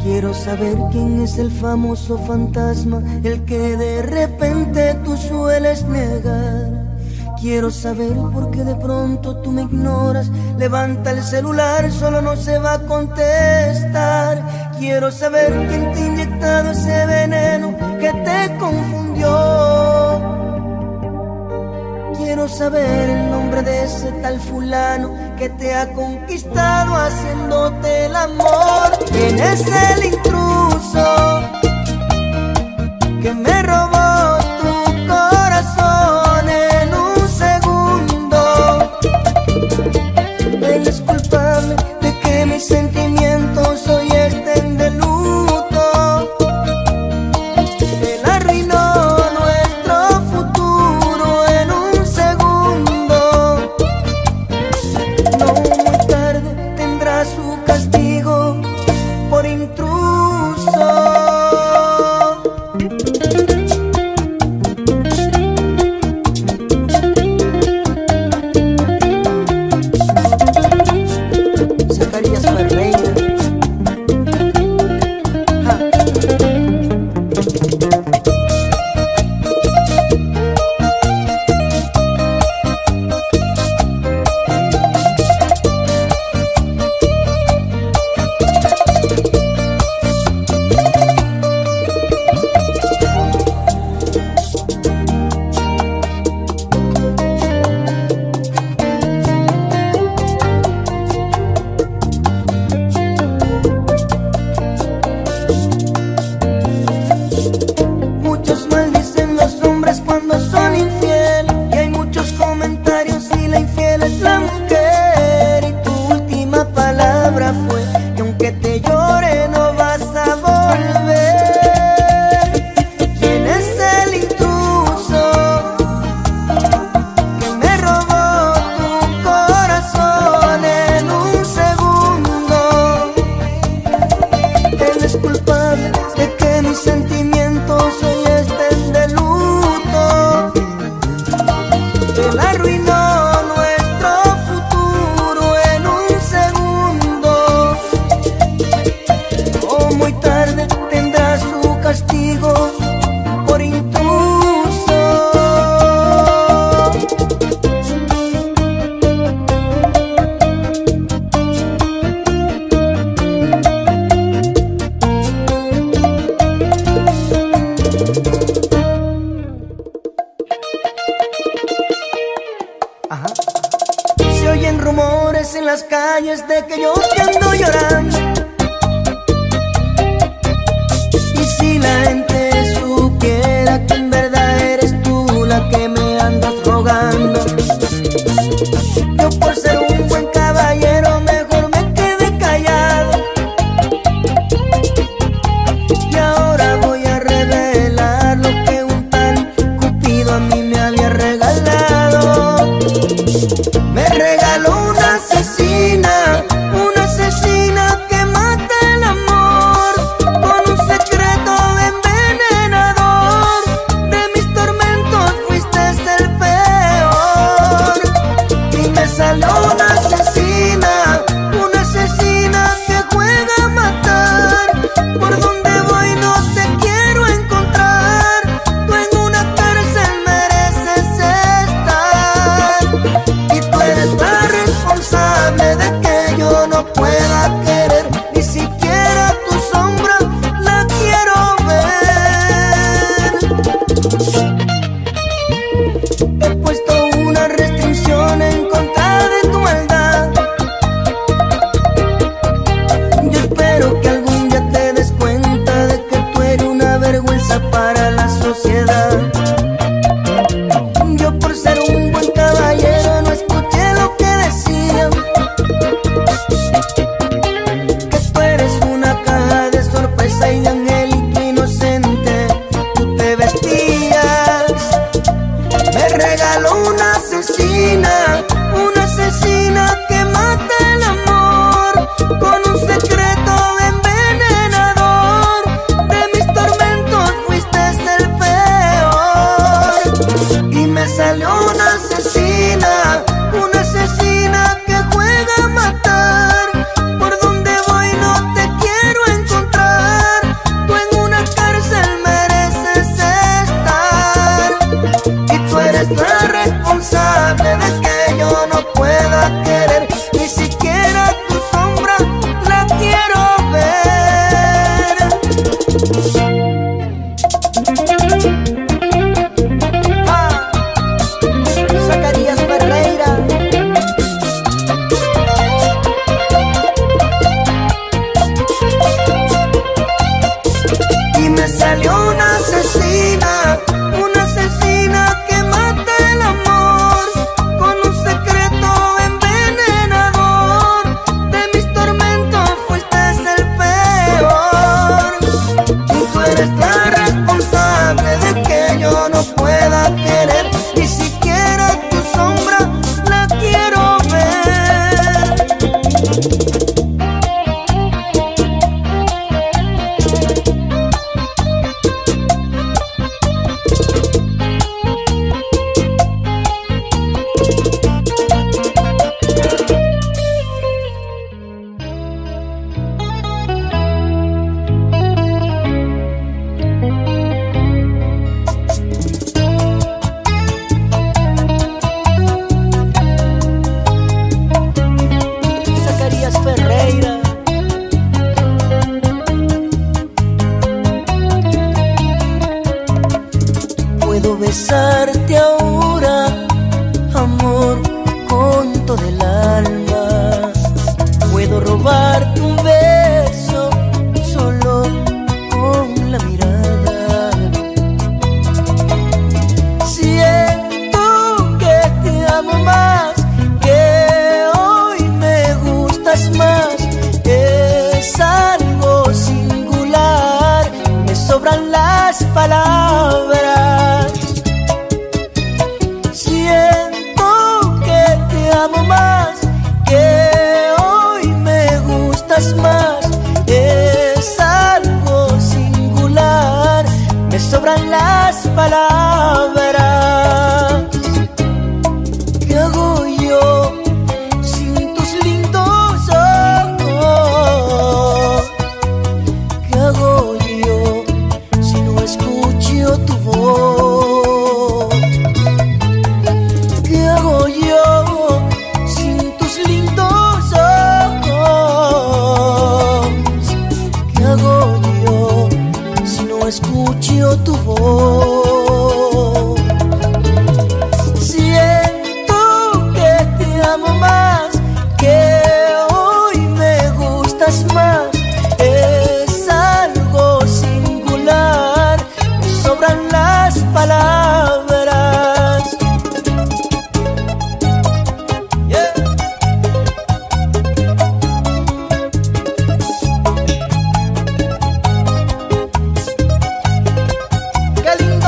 Quiero saber quién es el famoso fantasma, el que de repente tú sueles negar. Quiero saber por qué de pronto tú me ignoras. Levanta el celular, solo no se va a contestar. Quiero saber quién te ha inyectado ese veneno que te confundió. Quiero saber el nombre de ese tal fulano que te ha conquistado haciéndote el amor. ¿Quién es el intruso que me robó tu corazón en un segundo? Él es culpable de que mis sentimientos hoy estén de luto. Él arruinó nuestro futuro en un segundo. No muy tarde tendrá su castigo por intruso. Por intruso. Ajá. Se oyen rumores en las calles de que yo te ando llorando. Y si la gente supiera que en verdad eres tú la que me andas rogando, yo por ser un buen caballero mejor me quedé callado. Y ahora voy a revelar lo que un tal Cupido a mí me había regalado. Me regaló una asesina, una sobran las palabras. ¿Qué hago yo sin tus lindos ojos? ¿Qué hago yo si no escucho tu voz? ¿Qué hago yo sin tus lindos ojos? ¿Qué hago yo si no escucho tu voz? Siento que te amo más, que hoy me gustas más. Es algo singular, me sobran las palabras. Yeah. ¡Qué lindo!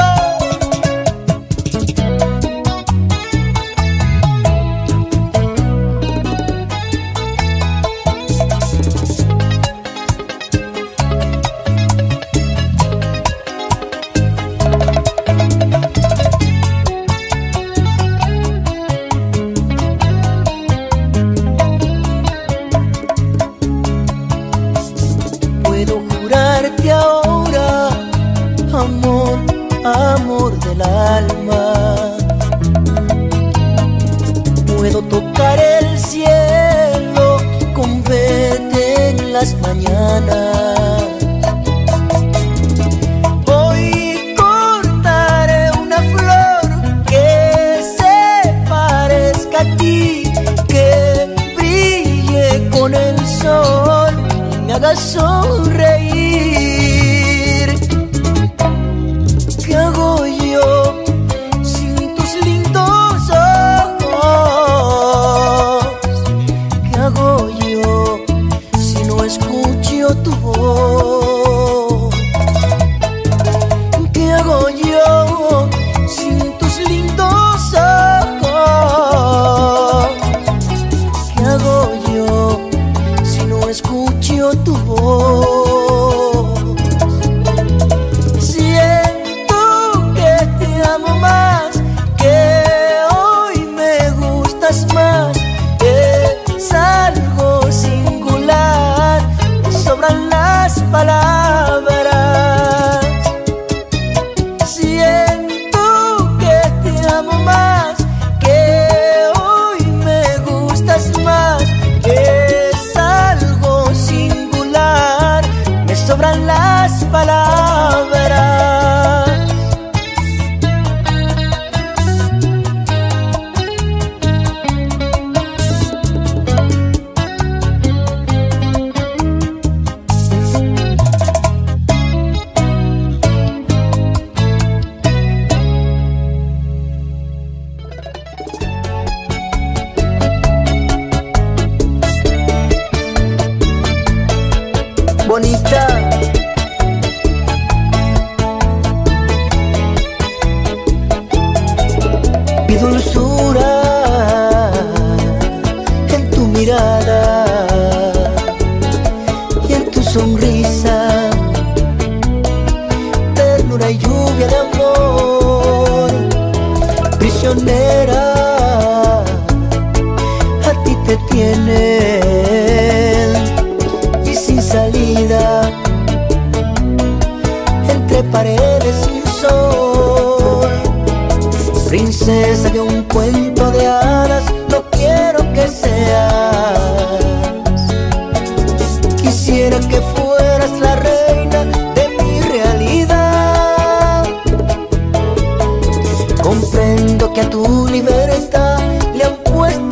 Puedo jurarte ahora, amor, amor del alma. Puedo tocar el cielo con verte en las mañanas. Hoy cortaré una flor que se parezca a ti, que brille con el sol y me haga sonreír. ¿Qué hago yo sin tus lindos ojos? ¿Qué hago yo si no escucho tu voz? ¿Qué hago yo sin tus lindos ojos? ¿Qué hago yo si no escucho tu voz? Siento que te amo más, que hoy me gustas más. Es algo singular, me sobran las palabras. Siento que te amo más, que hoy me gustas más. Es algo singular, me sobran las palabras. Bonita, mi dulzura en tu mirada y en tu sonrisa, ternura y lluvia de amor. Prisionera, a ti te tienen y sin salida, entre paredes sin sol. Princesa de un cuento de hadas, no quiero que seas. Quisiera que fueras la reina de mi realidad. Comprendo que a tu libertad le han puesto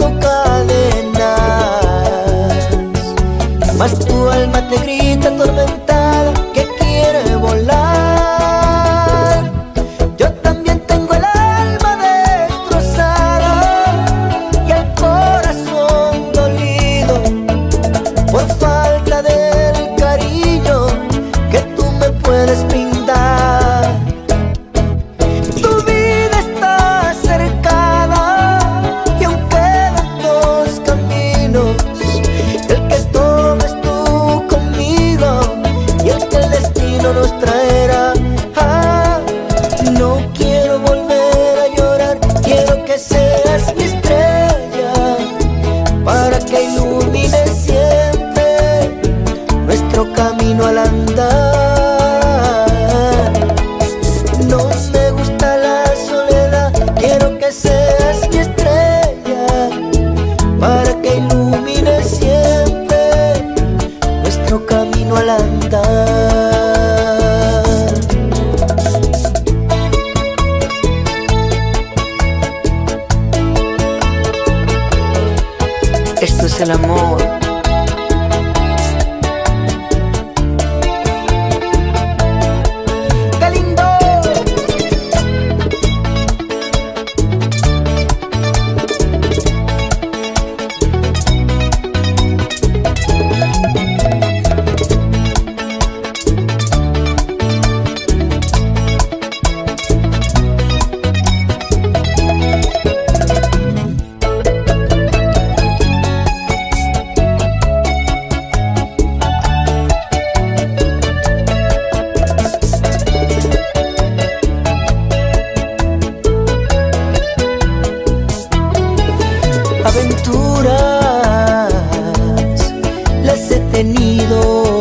cadenas, mas tu alma te grita atormentada que quiere volar. Yo también tengo el alma destrozada y el corazón dolido por falta del cariño que tú me puedes brindar. Tu vida está cercada y aún quedan dos caminos. El que tomes tú conmigo camino al andar. No me gusta la soledad, quiero que seas mi estrella para que ilumine siempre nuestro camino al andar. Esto es el amor. ¡Qué lindo! Aventuras las he tenido,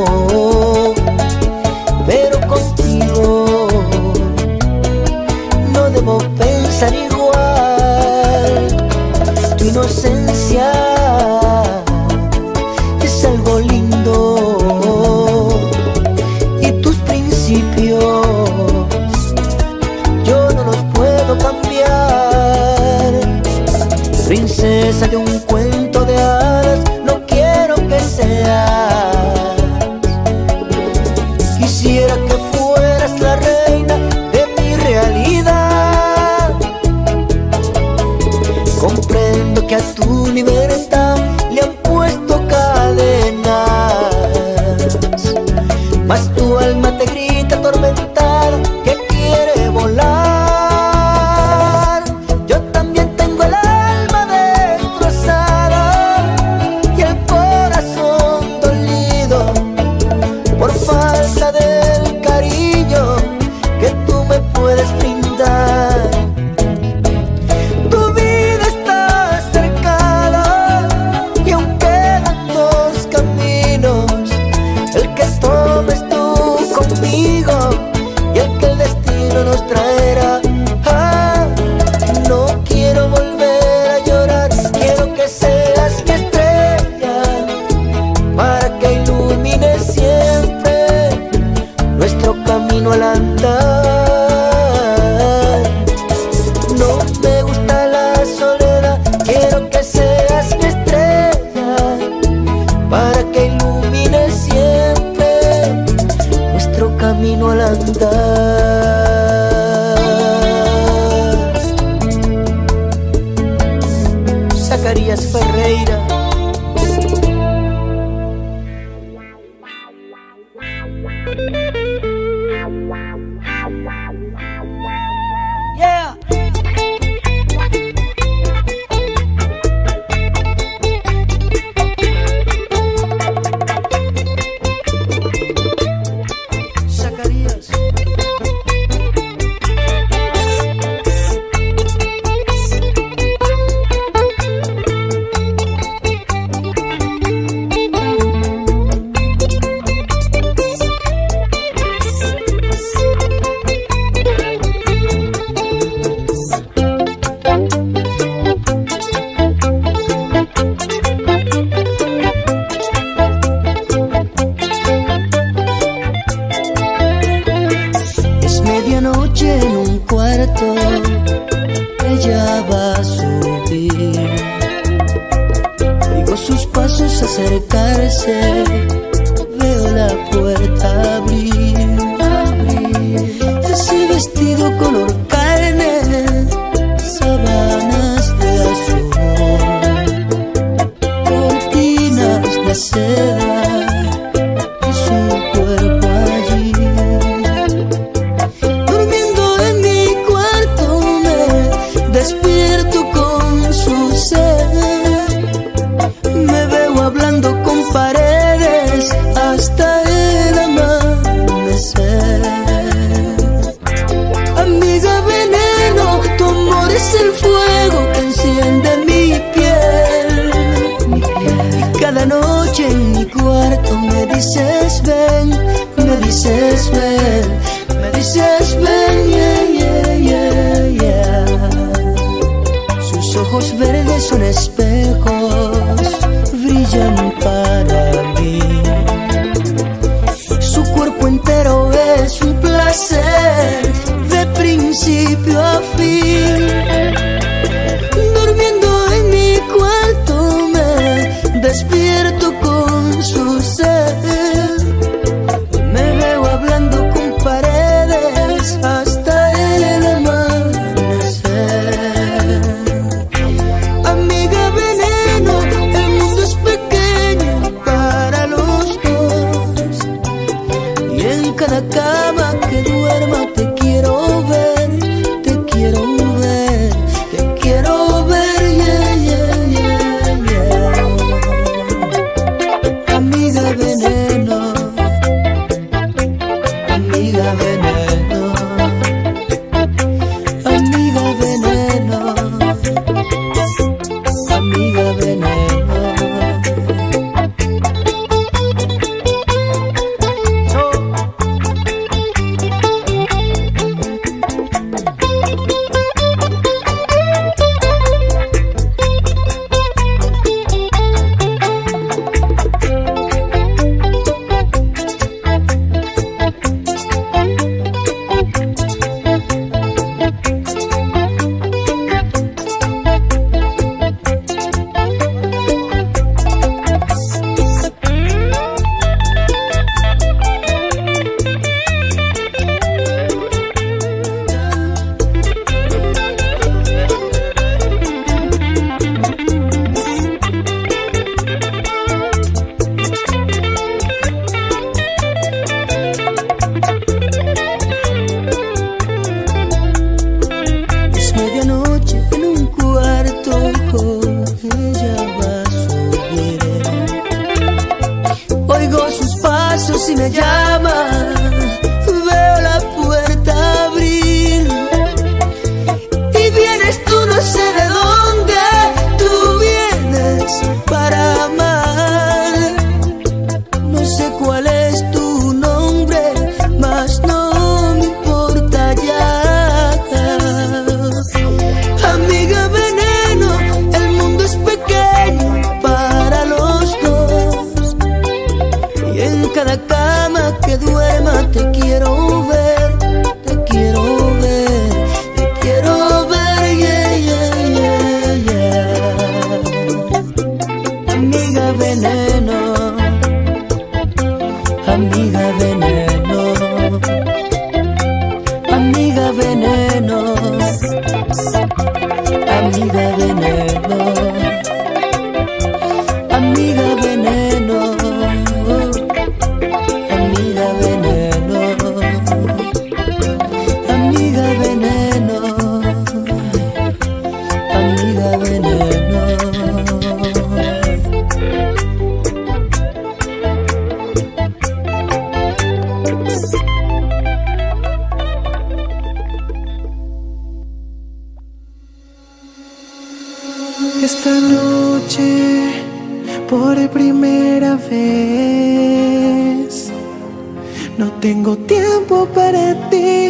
pero contigo no debo pensar igual. Tu inocencia es algo lindo y tus principios yo no los puedo cambiar. Princesa de un cuento de hadas, no quiero que seas. Quisiera que fueras la reina de mi realidad. Comprendo que a tu libertad le han puesto cadenas, mas tu alma te grita atormentada que quiere volar. Y el que el destino nos traerá. No quiero volver a llorar, quiero que seas mi estrella para que ilumine siempre nuestro camino al andar. No me gusta la soledad, quiero que seas mi estrella para que ilumine siempre nuestro camino al andar. Zacarías Ferreira. Yeah. Zacarías. dices ven, me dices ven, me dices ven, yeah, yeah, yeah, yeah. Sus ojos verdes son espejos, brillan para mí. Su cuerpo entero es un placer, de principio a fin. Durmiendo en mi cuarto me despierto con su ser. Me veo hablando con paredes hasta el amanecer. Amiga veneno, el mundo es pequeño para los dos. Y en cada cama que duerma te quiero ver, te quiero ver, te quiero ver, yeah, yeah, yeah, yeah. Amiga veneno, amiga veneno, amiga veneno, amiga veneno. Si me llama, veo la puerta abrir y vienes tú no sé de dónde, tú vienes para amar. No sé cuál es tu nombre, mas no me importa ya. Amiga veneno, el mundo es pequeño para los dos. Y en cada cama que duerma te quiero ver, te quiero ver, te quiero ver, yeah, yeah, yeah, yeah. Amiga veneno, amiga veneno, amiga veneno, amiga veneno, amiga veneno. Amiga veneno, amiga veneno, amiga veneno. Esta noche, por primera vez, no tengo tiempo para ti,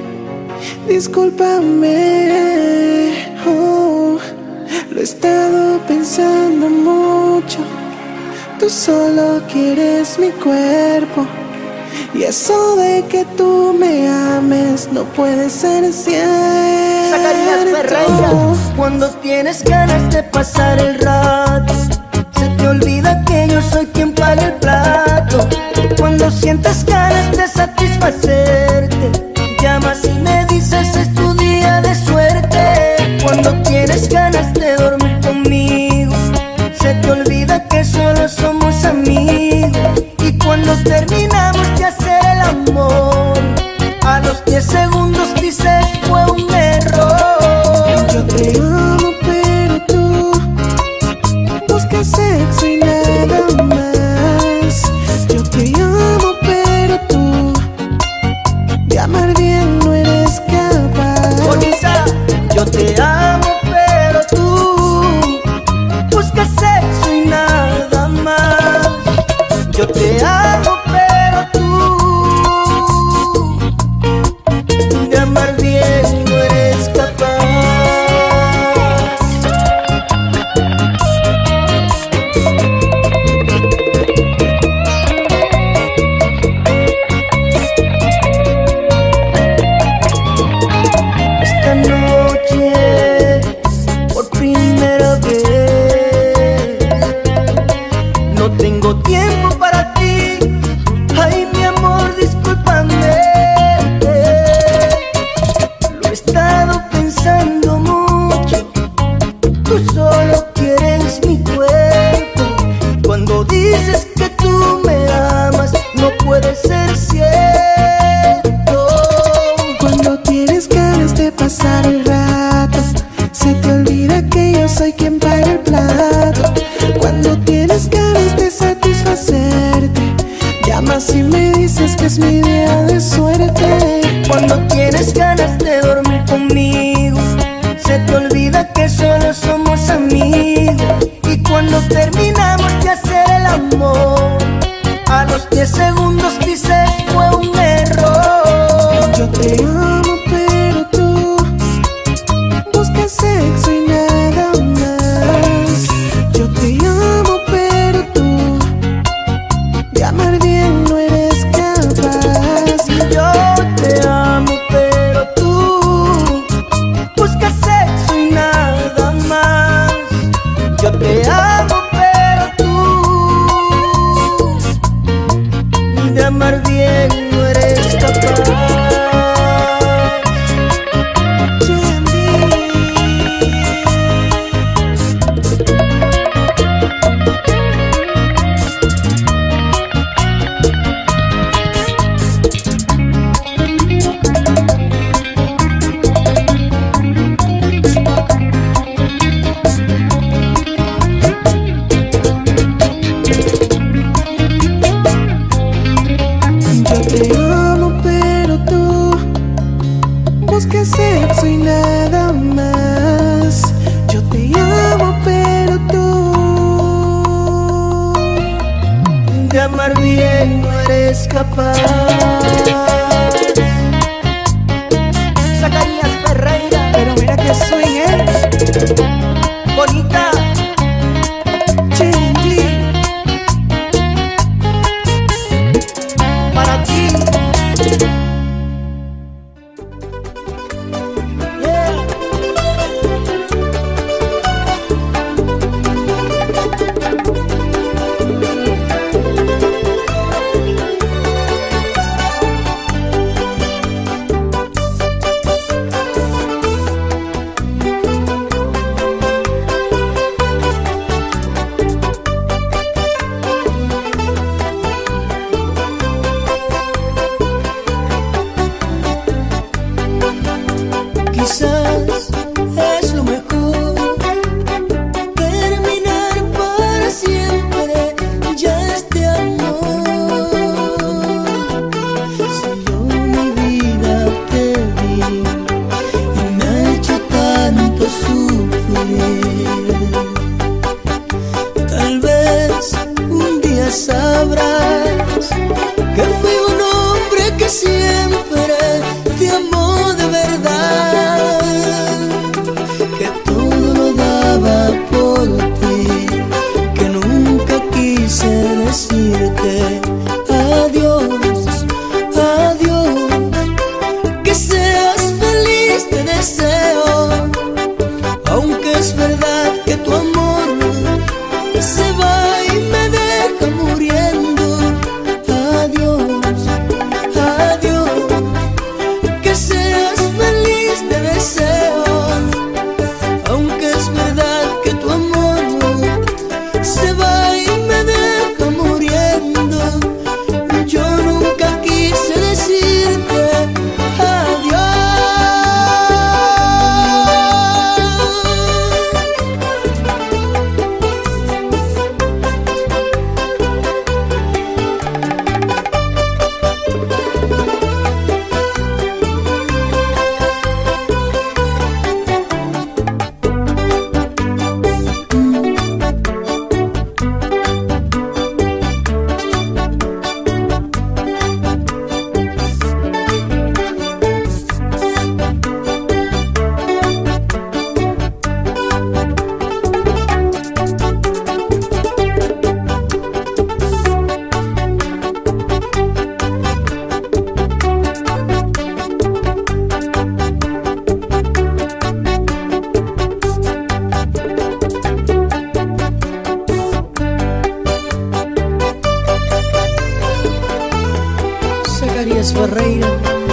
discúlpame. Oh, lo he estado pensando mucho. Tú solo quieres mi cuerpo, y eso de que tú me ames no puede ser cierto. Zacarías Ferreira. Cuando tienes ganas de pasar el rato, se te olvida que yo soy quien paga el plato. Cuando sientes ganas de satisfacerte, llamas y me dices es tu día de suerte. Cuando tienes ganas de dormir conmigo, se te olvida que solo somos amigos. Y cuando terminamos de hacer el amor, a los 10 segundos dices fue un error. Yo te amo pero tú buscas sexo y nada más. Yo te amo pero tú de amar bien no eres capaz. Bonita, yo te amo pero tú buscas sexo y nada más. Yo te amo pero puede ser cierto. Cuando tienes ganas de pasar el rato, se te olvida que yo soy quien paga el plato. Cuando tienes ganas de satisfacerte, llamas y me dices que es mi día de suerte. Cuando tienes ganas de dormir conmigo, se te olvida que solo somos amigos. Y cuando terminamos de hacer el amor, a los 10 segundos dices fue un error. Yo te amo pero tú buscas sexo y nada más. Yo te amo pero tú de amar bien no eres capaz. Yo te amo pero tú buscas sexo y nada más. Yo te amo pero tú de amar bien no eres capaz. Buscas sexo y nada más. Yo te amo pero tú de amar bien no eres capaz. Zacarías Ferreira, pero mira que soy él. bonita. Chandy. Para ti. Quizás es lo mejor terminar para siempre ya este amor. Si yo mi vida te di y me ha hecho tanto sufrir, tal vez un día sabrás que fui un hombre que siempre te amó de verdad, que todo lo daba por ti, que nunca quise decirte adiós, adiós, que seas feliz te deseo, aunque es verdad que tu amor se va y me deja muriendo. Adiós, adiós, que seas feliz te deseo, aunque es verdad que tu amor se va y me deja muriendo. Yo nunca quise decirte adiós. Zacarías Ferreira.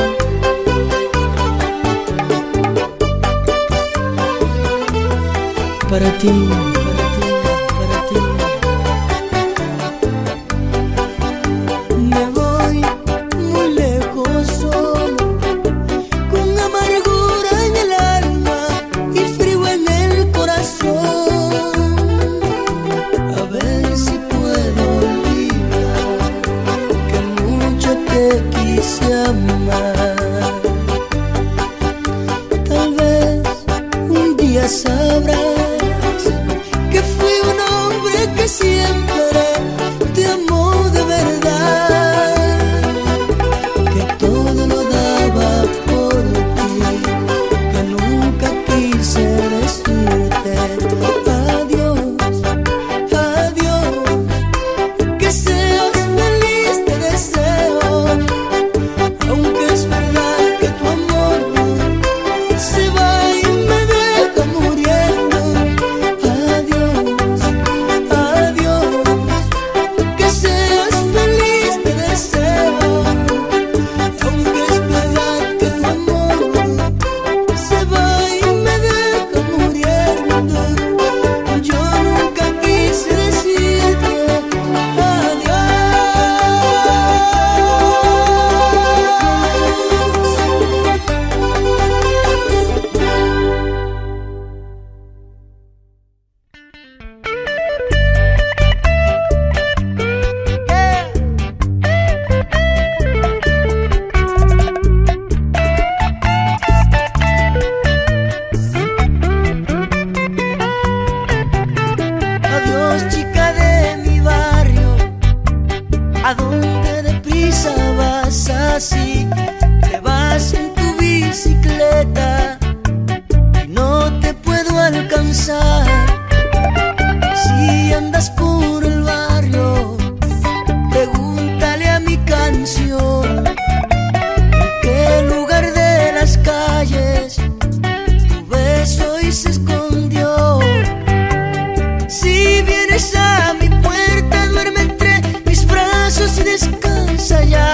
Para ti, para ti, para ti. Me voy amar. Tal vez un día sabrás que fui un hombre que siempre te amó de verdad, que todo lo daba por ti, que nunca quise decirte adiós, adiós, que seas feliz te deseo, aunque es verdad que tu amor se va y me deja muriendo. Adiós, adiós, que seas feliz te deseo, aunque es verdad que tu amor se va y me deja muriendo. Yo nunca quise decirte adiós. Adiós, chica de mi barrio, ¿a dónde deprisa vas así? Te vas en tu bicicleta y no te puedo alcanzar. Si andas por el barrio, pregúntale a mi canción en qué lugar de las calles tu beso y se escondió. Si vienes a mi puerta, duerme entre mis brazos y descansa ya.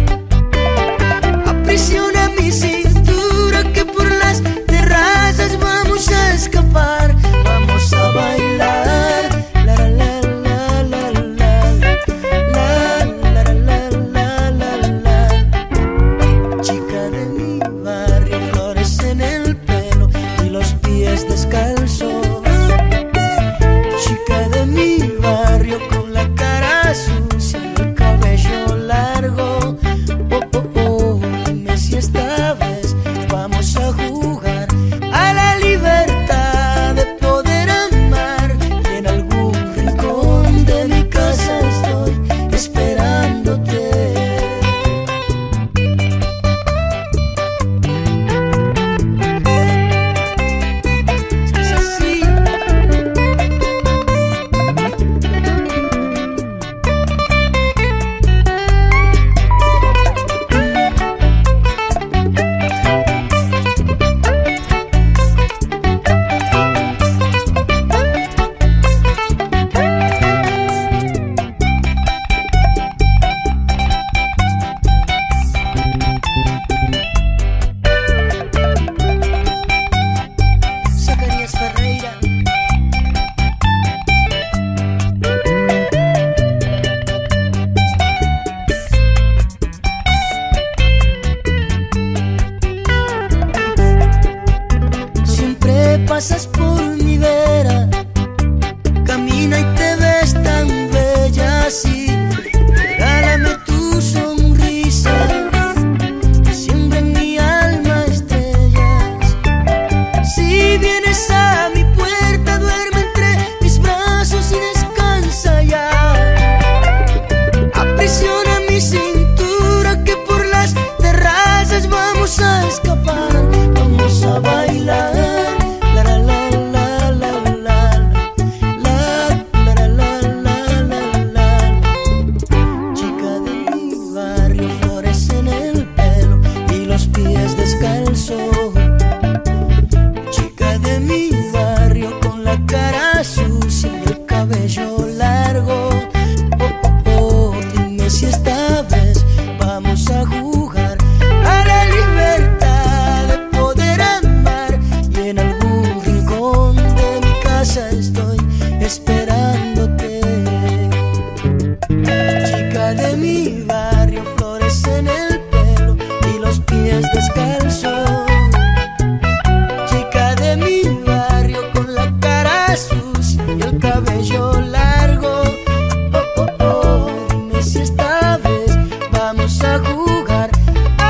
Aprisiona mi cintura, que por las terrazas vamos a escapar. Vamos a bailar, la la la la la la, la la la la la la. Chica de mi barrio, flores en el pelo y los pies descalzos. Chica de mi barrio con la cara sucia y el cabello largo. Oh, oh, oh, dime si esta vez vamos a jugar a la libertad de poder amar. Y en algún rincón de mi casa estoy esperándote. Es así. Zacarías Ferreira. Siempre pasas por mi vera, camina y te ves tan bella así. Regálame tu sonrisa, siembra en mi alma estrellas. Si vienes a mi puerta, duerme entre mis brazos y descansa ya. Aprisiona mi cintura, que por las terrazas vamos a escapar. Vamos a bailar, la la la la la la, la la la la la la. Chica de mi barrio, flores en el pelo y los pies descalzos. Chica de mi barrio con la cara sucia y el cabello largo. Oh, oh, oh, dime si esta vez vamos a jugar a la libertad de poder amar. Y en algún rincón de mi casa estoy esperándote. Chica de mi barrio, flores en el pelo y los pies descalzos. Chica de mi barrio con la cara sucia y el cabello largo. Oh, oh, oh, dime si esta vez vamos a jugar a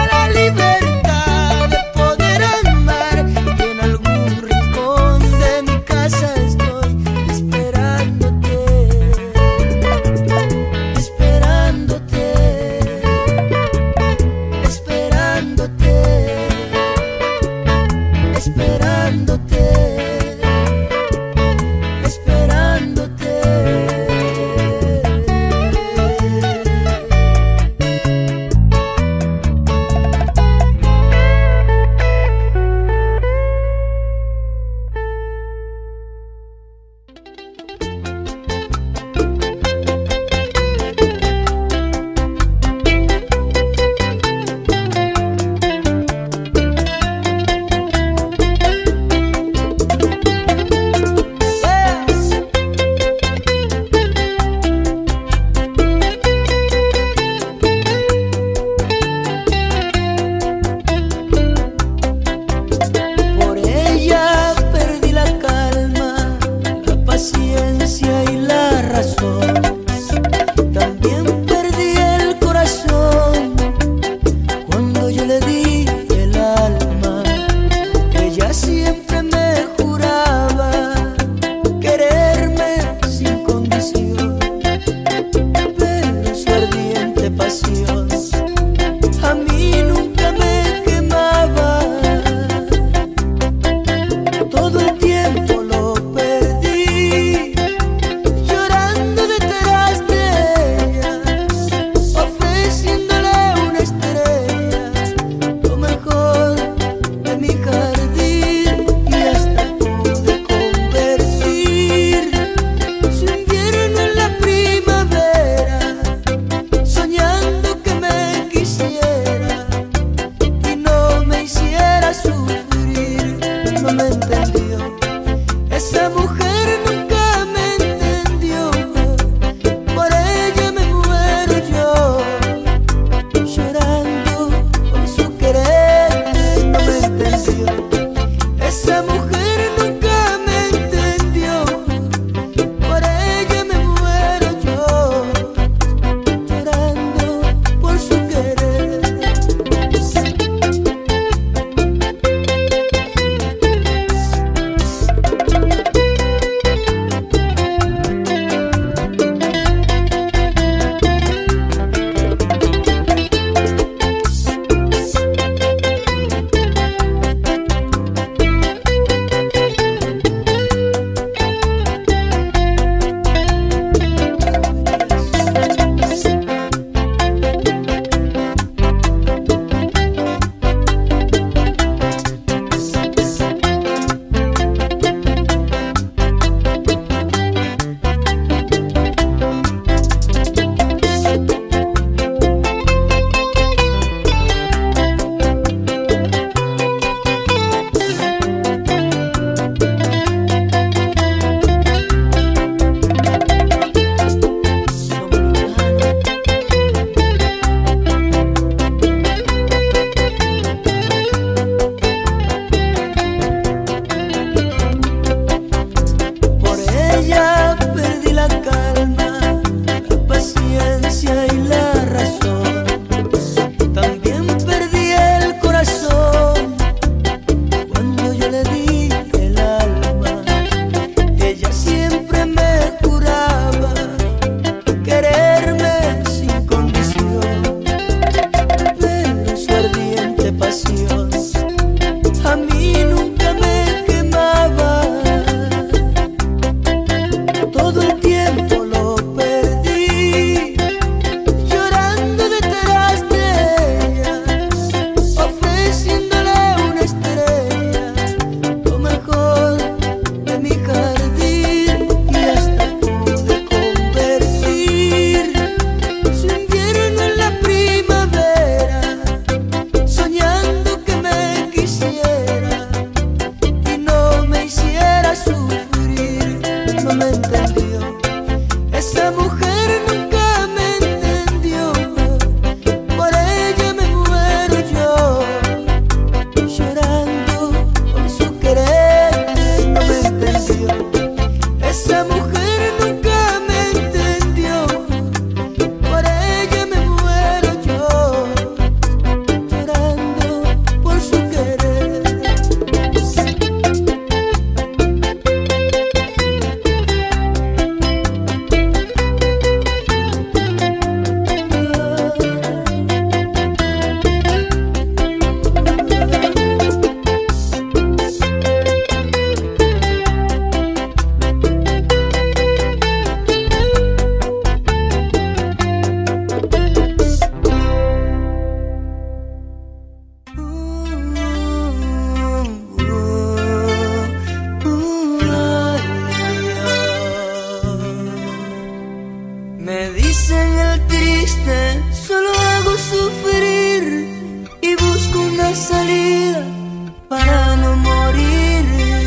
una salida para no morir.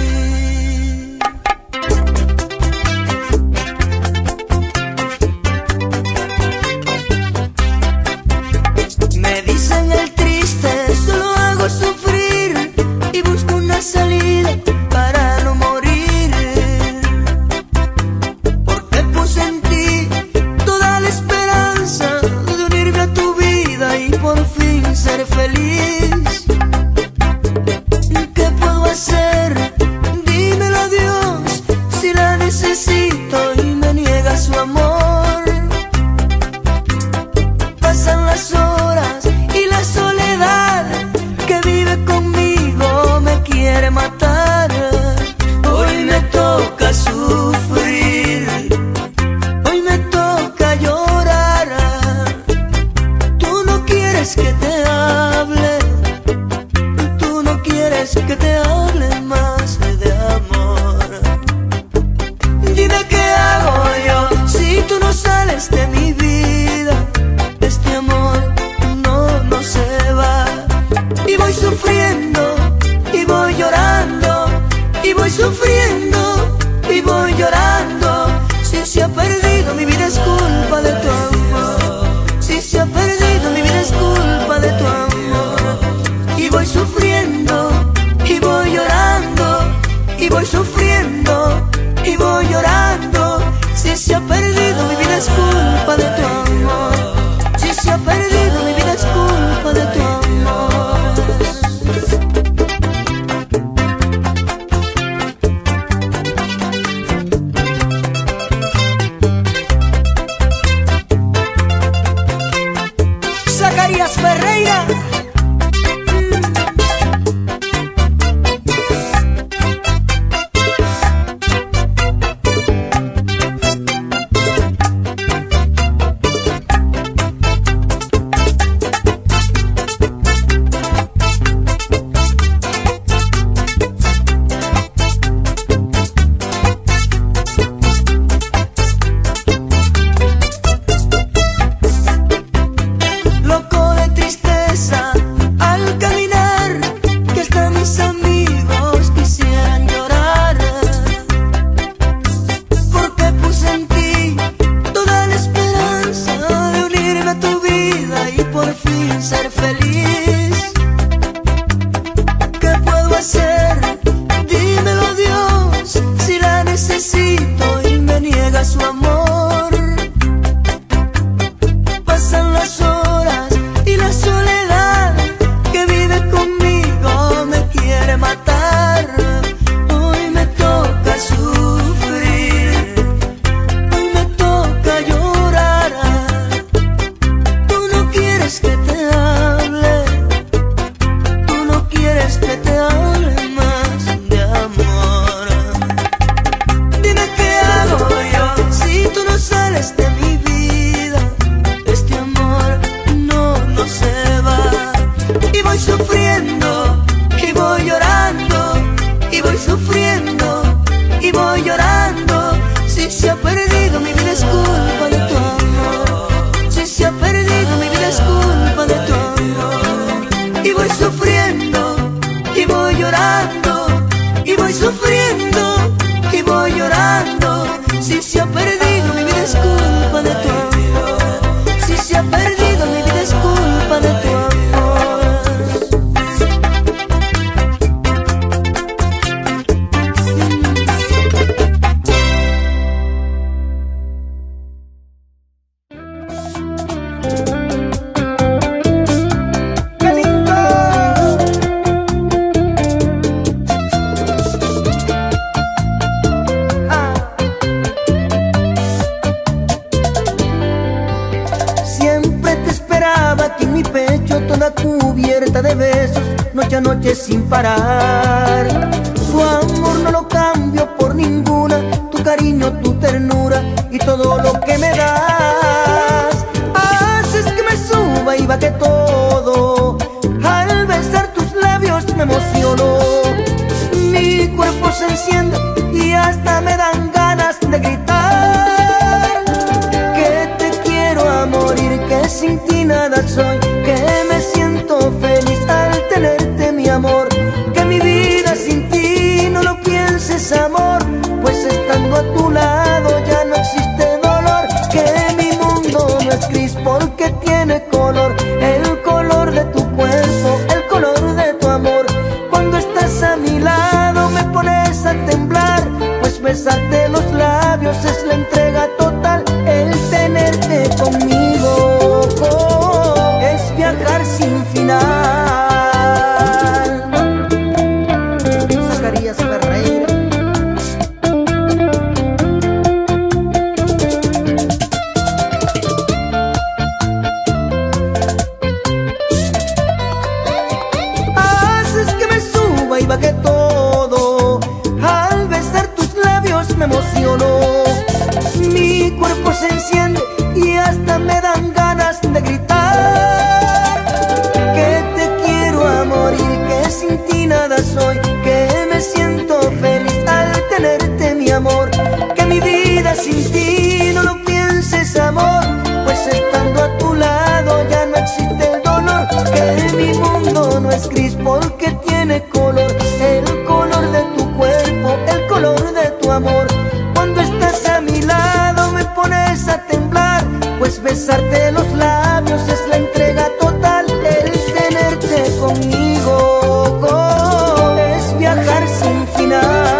Me dicen el triste, solo hago sufrir y busco una salida para no morir. Porque puse en ti toda la esperanza de unirme a tu vida y por fin ser feliz. ¿Qué puedo hacer? Dímelo, Dios, si la necesito y me niega su amor. Pasan las horas y la soledad que vive conmigo me quiere matar. Hoy me toca sufrir, hoy me toca llorar. Tú no quieres que te hable, tú no quieres que te hable más de amor. Dime qué hago yo si tú no sales de mi vida. Este amor no se va. Y voy sufriendo y voy llorando, y voy sufriendo y voy llorando. Si se ha perdido mi vida es culpa de tu amor. Si se ha perdido mi vida es culpa de tu amor. Y voy sufriendo y voy llorando, y voy sufriendo y voy llorando. Si se ha perdido mi vida es culpa de tu amor. Si se ha perdido mi vida es culpa de tu amor. Zacarías Ferreira. Loco de tristeza al caminar, que hasta mis amigos quisieran llorar. Porque puse en ti toda la esperanza de unirme a tu vida y por fin ser feliz. ¿Qué puedo hacer? Dímelo, Dios, si la necesito y me niega su amor. Pasan las horas y la soledad que vive conmigo me quiere matar. Hoy me toca sufrir, hoy me toca llorar. Tú no quieres que te hable, tú no quieres que te hable más de amor. Dime qué hago yo si tú no sales de mi vida. Este amor no se va. Y voy sufriendo y voy llorando, y voy sufriendo y voy llorando. Si se ha perdido mi vida es culpa de tu amor. Si se ha perdido mi vida es culpa de tu amor. Y voy sufriendo y voy llorando, y voy sufriendo y voy llorando. Si se ha perdido mi vida es culpa de tu amor. Si se ha perdido mi vida es culpa de tu amor. ¡Qué lindo! Siempre te esperaba aquí en mi pecho, toda cubierta de besos, noche a noche sin parar. Tu amor no lo cambio por ninguna, tu cariño, tu ternura y todo lo que me das. Haces que me suba y baje todo, al besar tus labios me emociono. Mi cuerpo se enciende y hasta me dan ganas de gritar que te quiero a morir, que sin ti nada soy, que me siento feliz al tener sin final. Zacarías Ferreira. Haces que me suba y baje todo, al besar tus labios me emociono. Mi cuerpo se enciende y hasta me dan ganas de gritar que te quiero a morir, que sin ti nada soy, que me siento feliz al tenerte mi amor, que mi vida sin ti no lo pienses amor, pues estando a tu lado ya no existe el dolor, que mi mundo no es gris porque tiene color, el color de tu cuerpo, el color de tu amor. Cuando estás a mi lado me pones a temblar, pues besarte los labios es la entrega total, el tenerte conmigo es viajar sin final.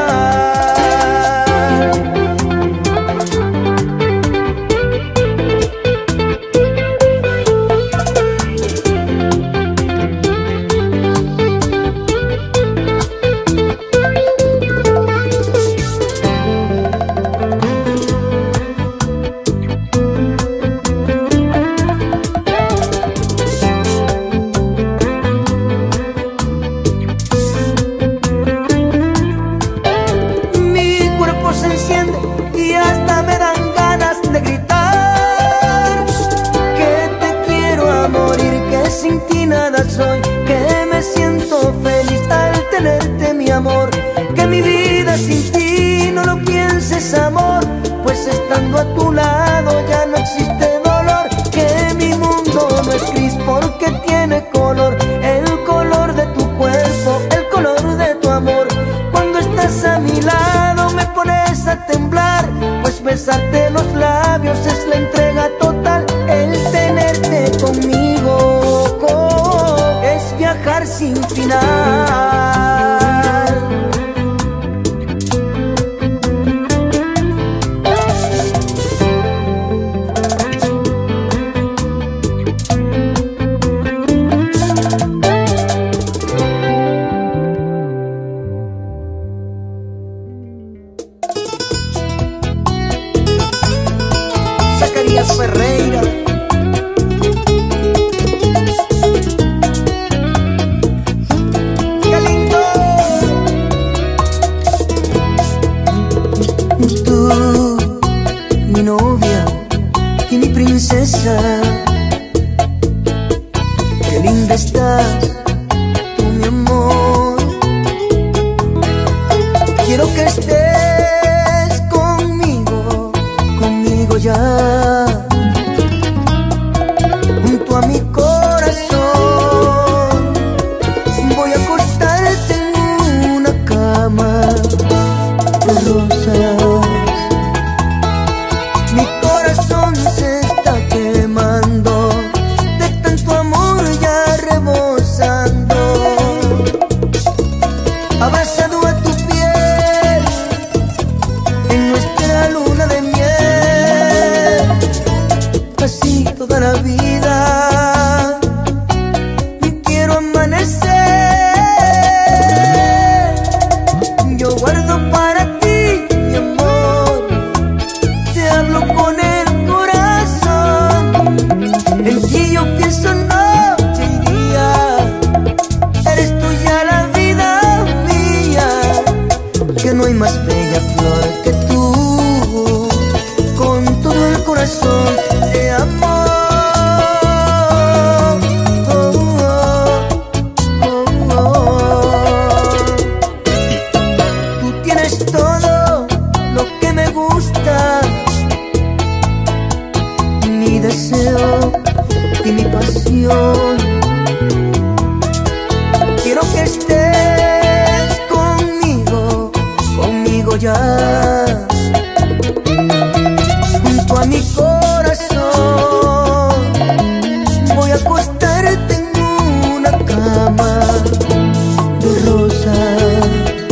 Y hasta me dan ganas de gritar que te quiero a morir, que sin ti nada soy, que me siento feliz al tenerte mi amor, que mi vida sin ti no lo pienses amor, pues estando a tu lado ya no existe dolor, que mi mundo no es gris porque tiene color, el color de tu cuerpo, el color de tu amor. Cuando estás a mi lado me pones a temblar, pues besarte los labios es la entrega total, el tenerte conmigo es viajar sin final. Zacarías Ferreira. ¡Qué lindo! Tú, mi novia y mi princesa, qué linda estás, tú mi amor. Quiero que estés conmigo ya, junto a mi corazón. Voy a acostarte en una cama de rosas. Mi corazón se está quemando de tanto amor ya rebosando. Abrazado a tu piel en nuestra luna de miel, así toda la vida quiero amanecer. Yo guardo para ti mi amor, te hablo con el corazón, en ti yo pienso noche y día, eres tuya la vida mía, que no hay más bella flor que tú, con todo el corazón te amo. Tú tienes todo lo que me gusta, mi deseo y mi pasión. Quiero que estés conmigo ya, junto a mi corazón. Voy a acostarte en una cama de rosas.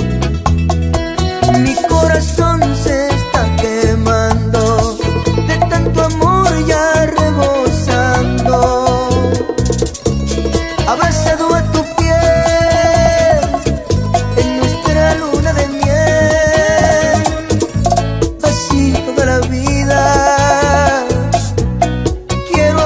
Mi corazón se está quemando de tanto amor ya rebosando. abrazado a tu piel en nuestra luna de miel, así toda la vida quiero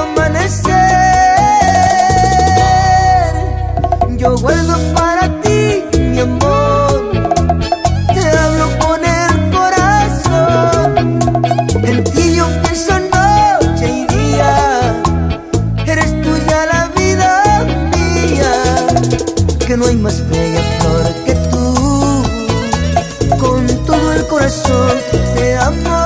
amanecer. Yo guardo para ti mi amor, te hablo con el corazón, en ti yo pienso noche y día, eres tuya la vida mía, que no hay más bella flor que tú, con todo el corazón te amo.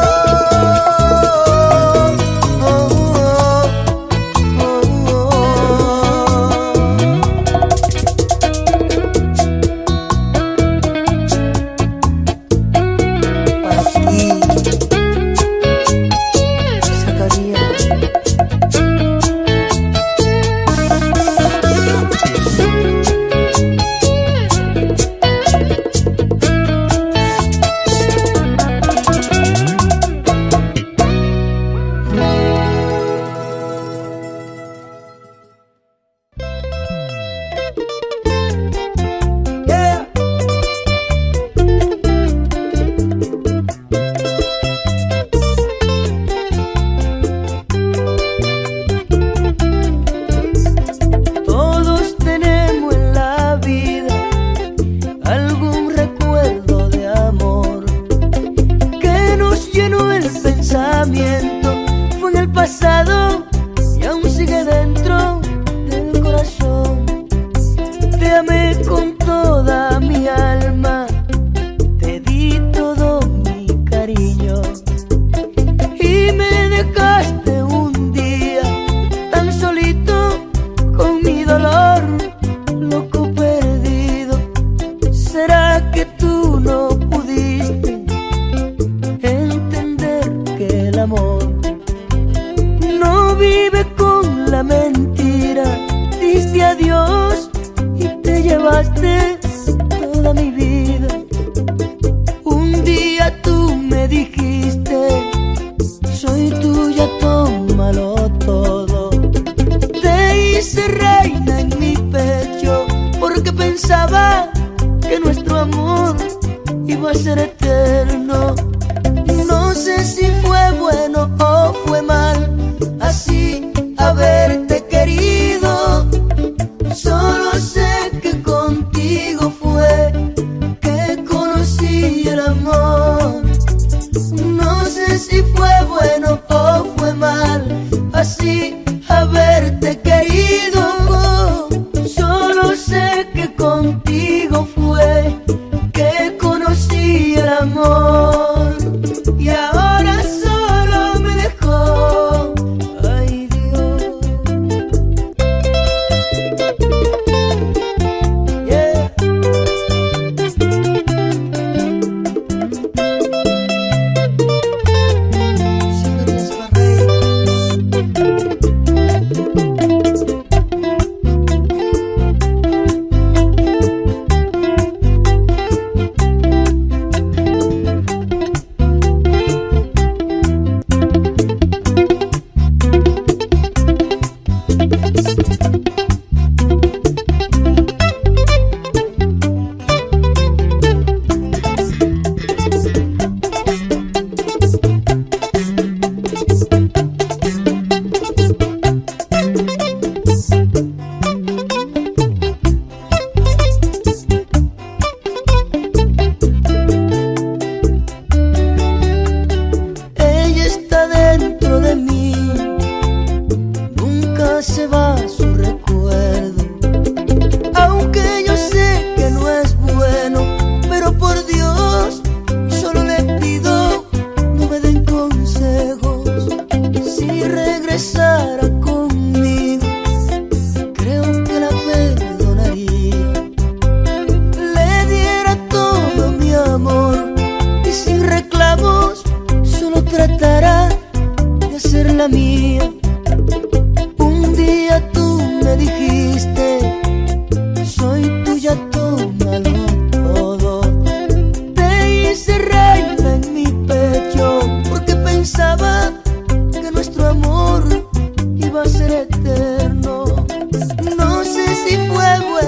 Fue en el pasado y aún sigue dentro del corazón. Te amé con toda mi alma, te di todo mi cariño y me dejaste un día tan solito con mi dolor, loco perdido. ¿Será que tú no pudiste entender que el amor no vive con la mentira? Diste adiós y te llevaste toda mi vida. Un día tú me dijiste, soy tuya, tómalo todo. Te hice reina en mi pecho porque pensaba que nuestro amor iba a ser eterno. No sé si fue bueno o fue mal así haberte querido. Solo sé que contigo fue que conocí el amor. No sé si fue bueno o fue mal así haberte querido. Solo sé que contigo fue que conocí el amor.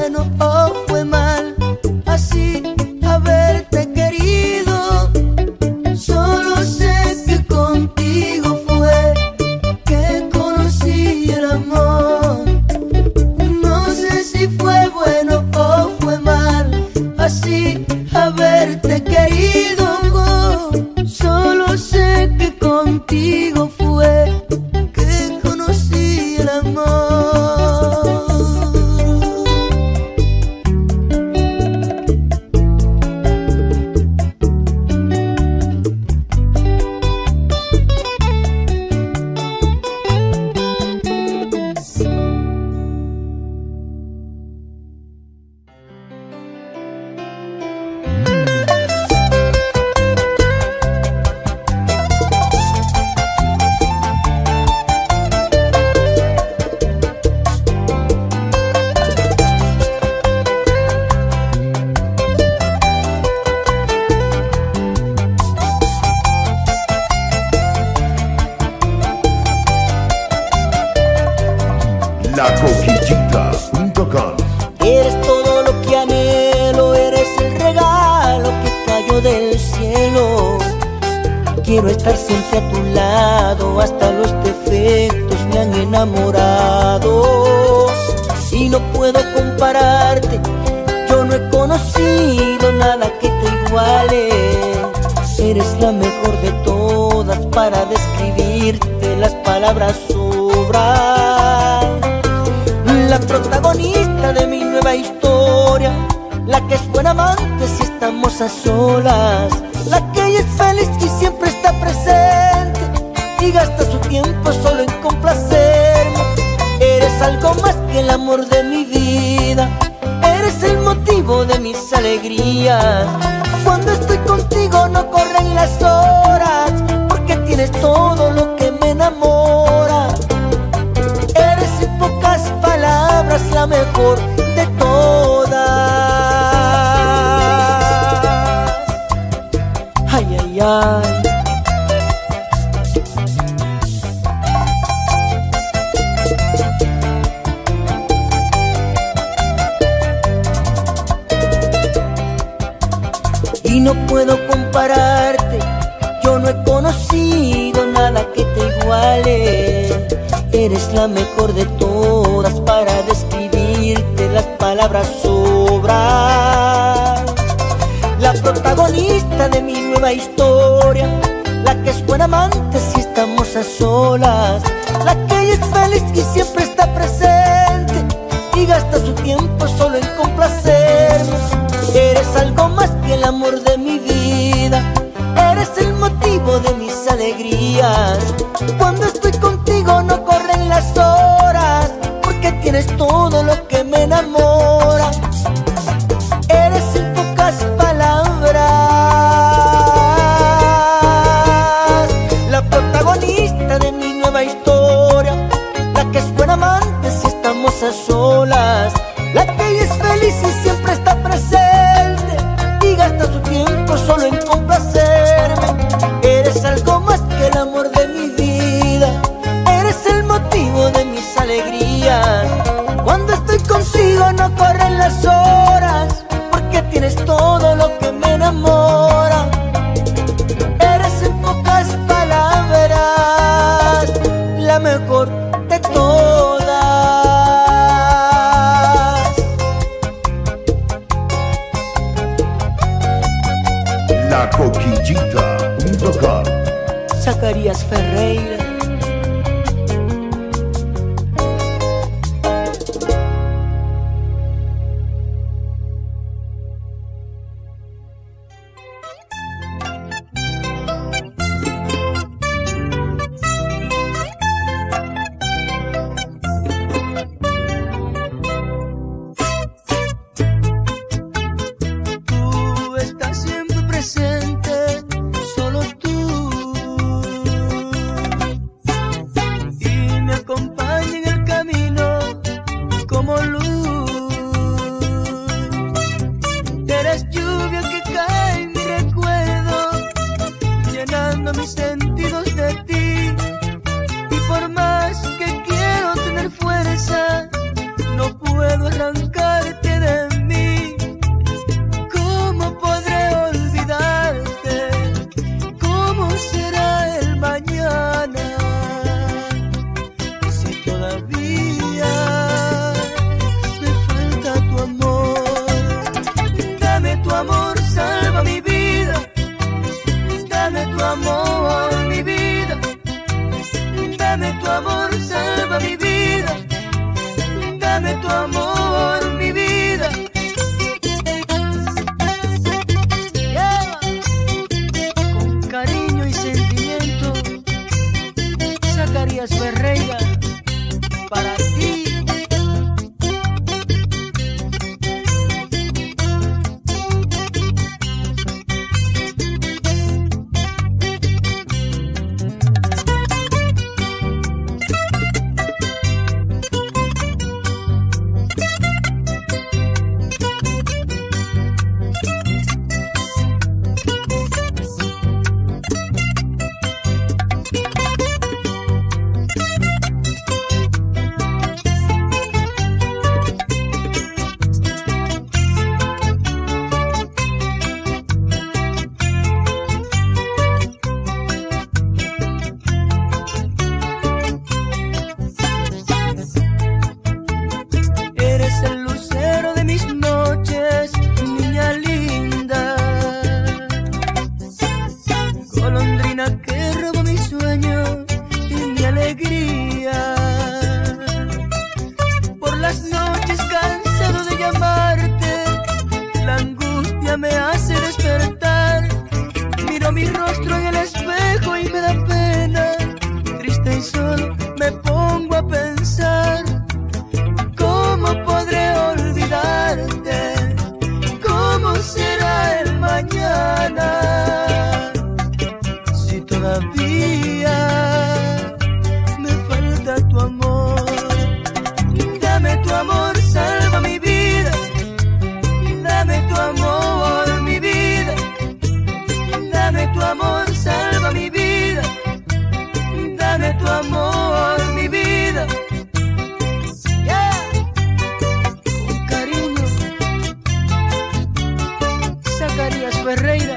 bueno o fue mal, así haberte querido. Solo sé que contigo fue que conocí el amor. No sé si fue bueno o fue mal, así haberte querido. Solo sé que contigo fue que conocí el amor. LaCoquillita.com. Eres todo lo que anhelo, eres el regalo que cayó del cielo. Quiero estar siempre a tu lado, hasta los defectos me han enamorado. Y no puedo compararte, yo no he conocido nada que te iguale. Eres la mejor de todas, para describirte las palabras sobran. La protagonista de mi nueva historia, la que es buena amante si estamos a solas, la que ella es feliz y siempre está presente y gasta su tiempo solo en complacerme. Eres algo más que el amor de mi vida, eres el motivo de mis alegrías. Cuando estoy contigo no corren las horas, porque tienes todo lo que me enamora. Eres en pocas palabras la mejor de todas. Ay, ay, ay. Y no puedo compararte, yo no he conocido nada que te iguale. Eres la mejor de todas, para describirte las palabras sobran. La protagonista de mi nueva historia, la que es buena amante si estamos a solas, la que ella es feliz y siempre está presente y gasta su tiempo solo en complacerme. Eres algo más que el amor de mi vida, eres el motivo de mis alegrías. Cuando estoy contigo no corren las horas, porque tienes todo lo que me enamora. Eres en pocas palabras la protagonista de mi nueva historia, la que es buena amante si estamos a solas, la que ella es feliz y siempre está presente y gasta su tiempo solo en complacerme. Eres algo más que el amor de mi vida, eres el motivo de mis alegrías. Cuando estoy contigo no corren las horas, porque tienes todo lo que me enamora. Eres en pocas palabras la mejor de todas. LaCoquillita.com. Zacarías Ferreira. Tú estás siempre presente, solo tú. amor, mi vida. Yeah. Con cariño y sentimiento, Zacarías Ferreira, para ti. El lucero de mis noches, niña linda, golondrina que robó mi sueño y mi alegría. Por las noches cansado de llamarte, la angustia me hace despertar. Miro mi rostro en el espejo y me da pena, triste y solo me pongo a pensar. ¿Cómo podré olvidarte? ¿Cómo será el mañana? Si todavía me falta tu amor. Dame tu amor, salva mi vida. Dame tu amor, mi vida. Dame tu amor, salva mi vida. Dame tu amor, mi vida. Zacarías Ferreira.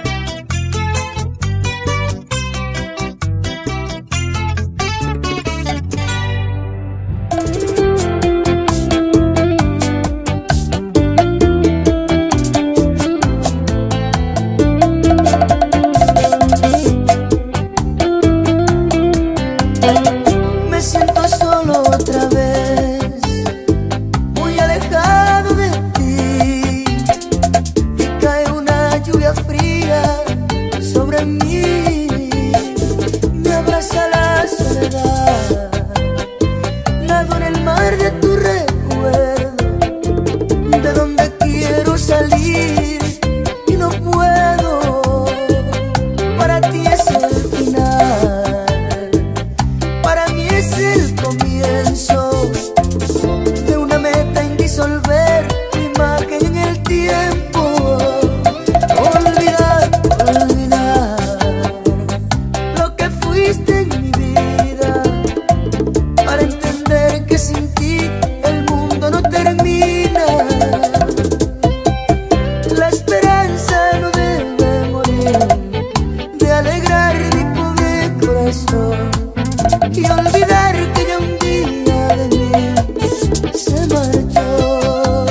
Me siento solo otra vez, muy alejado de ti, y cae una lluvia fría sobre mí. Me abraza la soledad, nado en el mar de tu recuerdo, de donde quiero salir y no puedo. Para ti es el final, para mí es el comienzo de una meta indisolver, imagen en el tiempo. Olvidar, olvidar lo que fuiste en mi vida, para entender que sin ti el mundo no termina. La esperanza no debe morir, de alegrar mi pobre corazón y olvidar que ya un día de mí se marchó.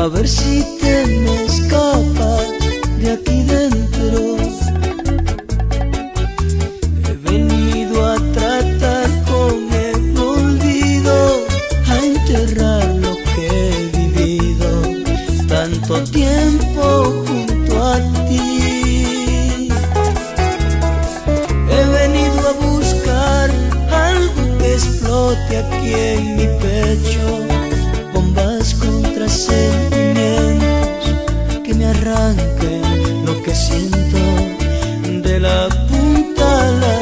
a ver si te me escapas de aquí dentro. He venido a tratar con el olvido, a enterrar lo que he vivido tanto tiempo junto a ti. He venido a buscar algo que explote aquí en mi pecho, bombas contra sentimientos que me arranquen lo que siento de la punta a la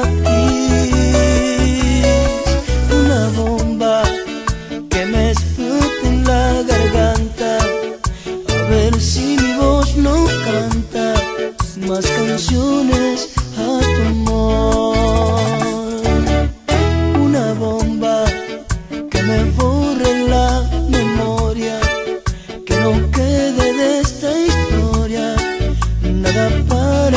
raíz. Una bomba que me explote en la garganta, a ver si mi voz no canta más canciones a tu amor. Una bomba que me borre la memoria, que no quede de esta historia nada para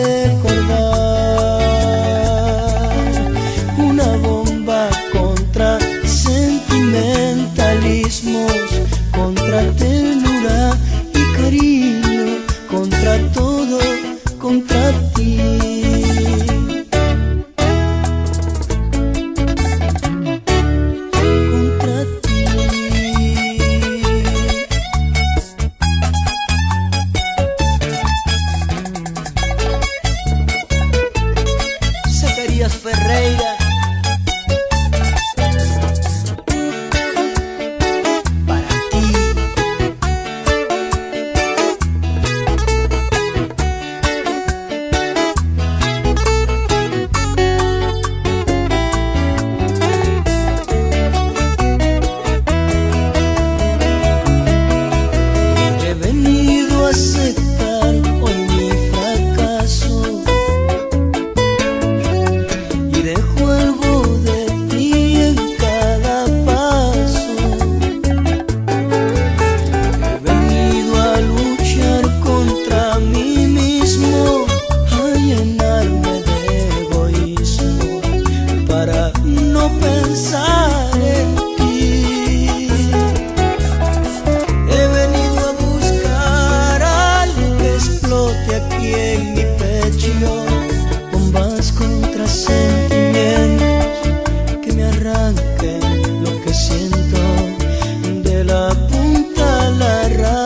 recordar. Una bomba contra sentimentalismos, contra ternura y cariño, contra todo, contra ti. Contra ti. Zacarías Ferreira. Para ti. He venido a aceptar hoy mi fracaso y dejo algo de ti en cada paso. He venido a luchar contra mí mismo, a llenarme de egoísmo para no pensar en ti. He venido a buscar algo que explote aquí en mi pecho, bombas contra sentimientos que me arranquen lo que siento de la punta a la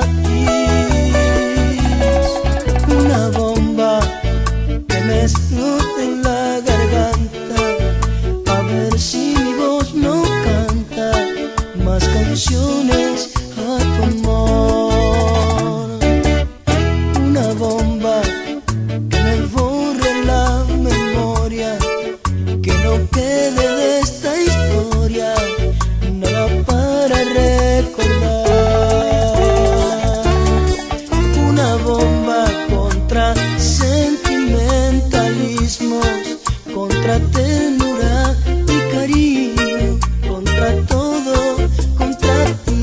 raíz. Una bomba que me explote en la garganta, a ver si mi voz no canta más canciones a tu amor. Una bomba que me borre la memoria, que no quede de esta historia nada para recordar. Una bomba contra sentimentalismos, contra ternura y cariño, contra todo, contra ti.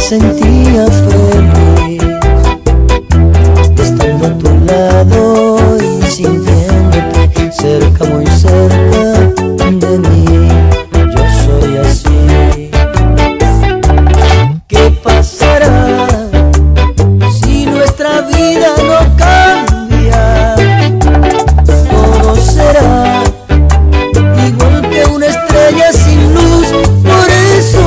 sentía feliz estando a tu lado y sintiéndote cerca, muy cerca de mí. Yo soy así. ¿Qué pasará si nuestra vida no cambia? Todo será igual que una estrella sin luz. Por eso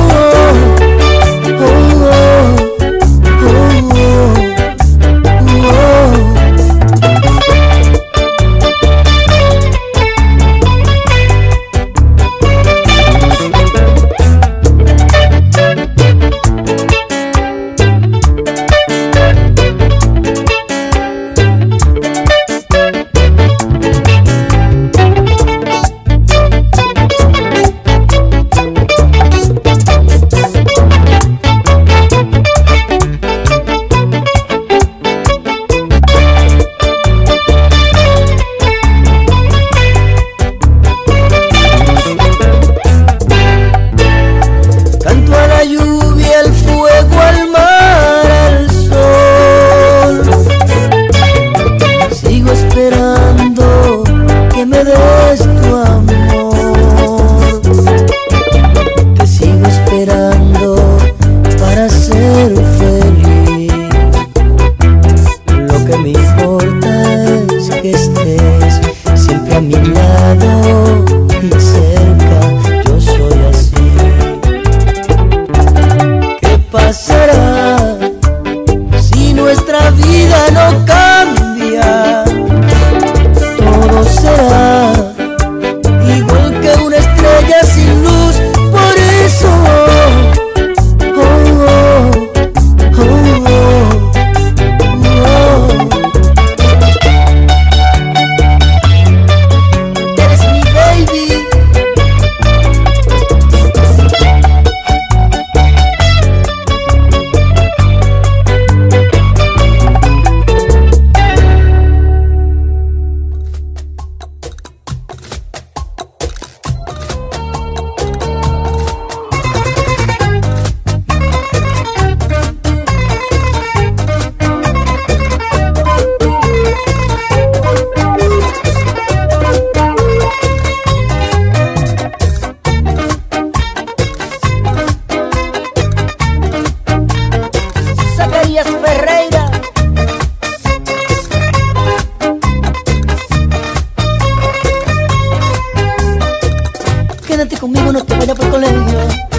quédate conmigo, no te vayas por el colegio.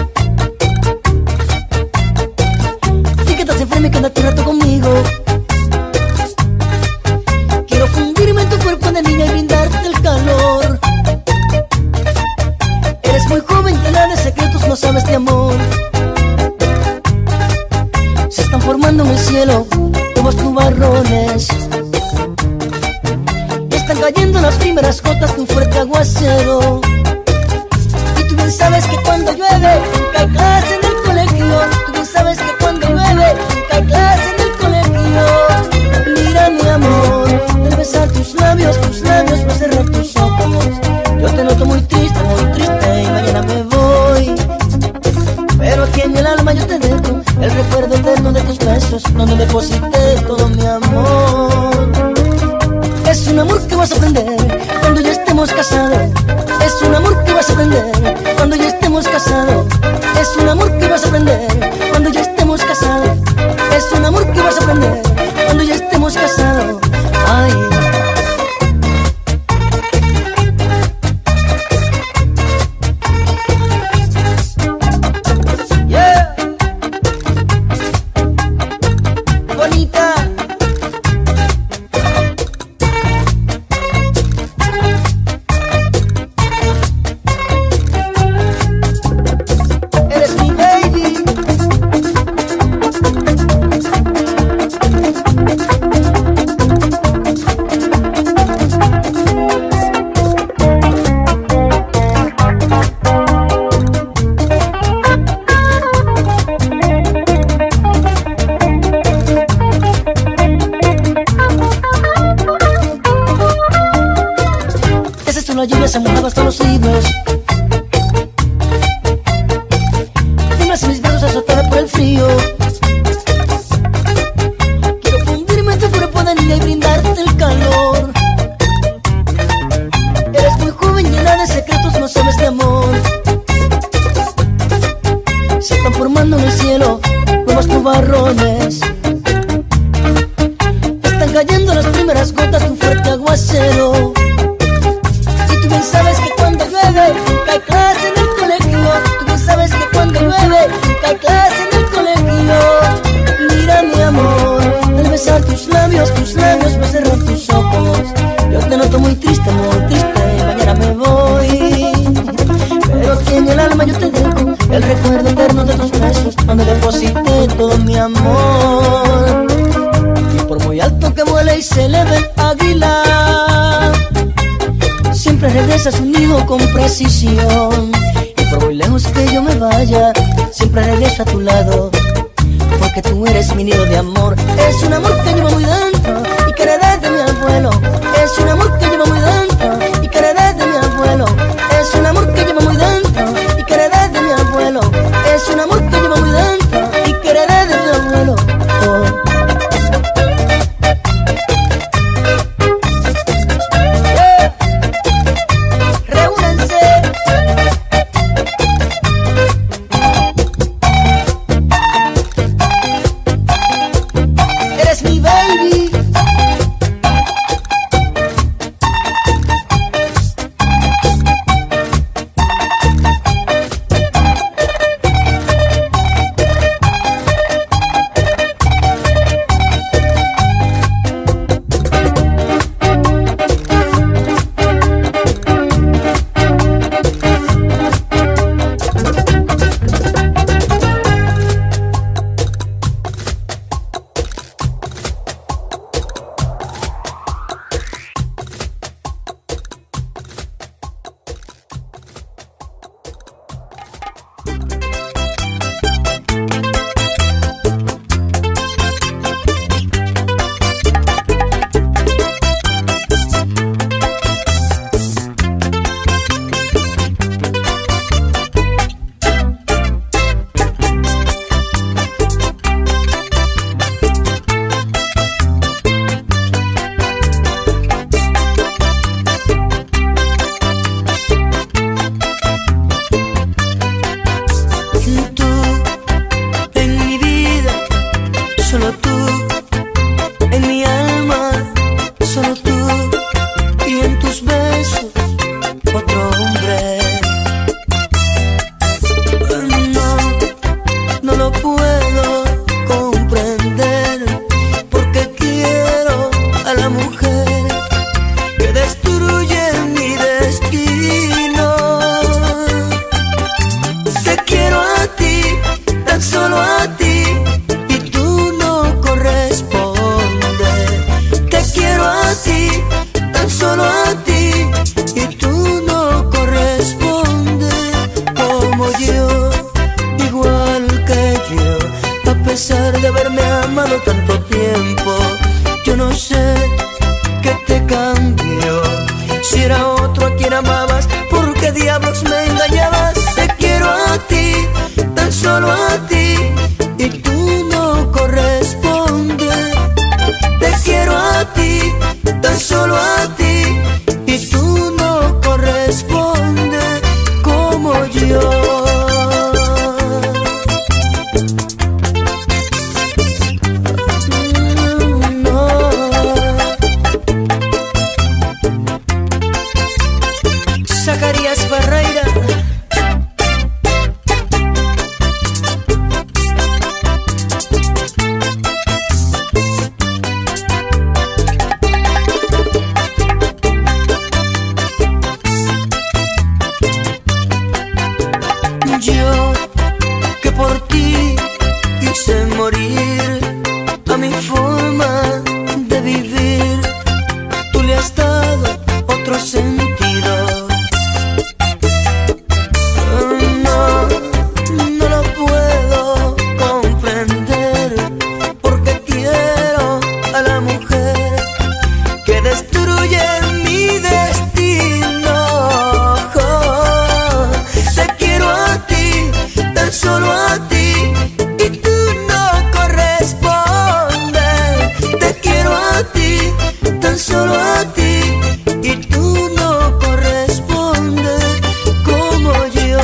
Y que estás enferma y quédate un rato conmigo. Quiero fundirme en tu cuerpo de niña y brindarte el calor. Eres muy joven, llena de secretos, no sabes de amor. Se están formando en el cielo nuevos nubarrones. Están cayendo las primeras gotas de un fuerte aguacero. Y tú bien sabes que cuando llueve cae clase en el colegio. Tú bien sabes que cuando llueve cae clase en el colegio. Mira mi amor, al besar tus labios voy a cerrar tus ojos. Yo te noto muy triste y mañana me voy. Pero aquí en el alma yo te dejo el recuerdo eterno de tus besos, donde deposité todo mi amor. Es un amor que vas a aprender cuando ya estemos casados. Es un amor que vas a aprender cuando ya estemos casados. Es un amor que vas a aprender cuando ya estemos casados. Es un amor que vas a aprender cuando ya estemos casados. Ay. La lluvia se mojaba hasta los siglos. Dime llevas mis brazos a azotar por el frío. Quiero fundirme en tu cuerpo de niña y brindarte el calor. Eres muy joven, llena de secretos, no sabes de amor. Se están formando en el cielo nuevos nubarrones. Están cayendo las primeras gotas de un fuerte aguacero. Y tú bien sabes que cuando llueve cae clase en el colegio. Tú bien sabes que cuando llueve cae clase en el colegio. Mira mi amor, al besar tus labios me cerrar tus ojos. Yo te noto muy triste, mañana me voy. Pero aquí en el alma yo te dejo el recuerdo eterno de tus besos, donde deposité todo mi amor. Y por muy alto que vuele y se eleve el águila, siempre regresa a su nido con precisión. Y por muy lejos que yo me vaya, siempre regreso a tu lado, porque tú eres mi nido de amor. Es un amor que llevo muy dentro y que heredé de mi abuelo. Es un amor que llevo muy dentro y que heredé de mi abuelo. Es un amor que llevo muy dentro y que heredé de mi abuelo. Es un amor que llevo muy dentro y que heredé de mi abuelo. Oh. Zacarías Ferreira. solo a ti y tú no correspondes como yo.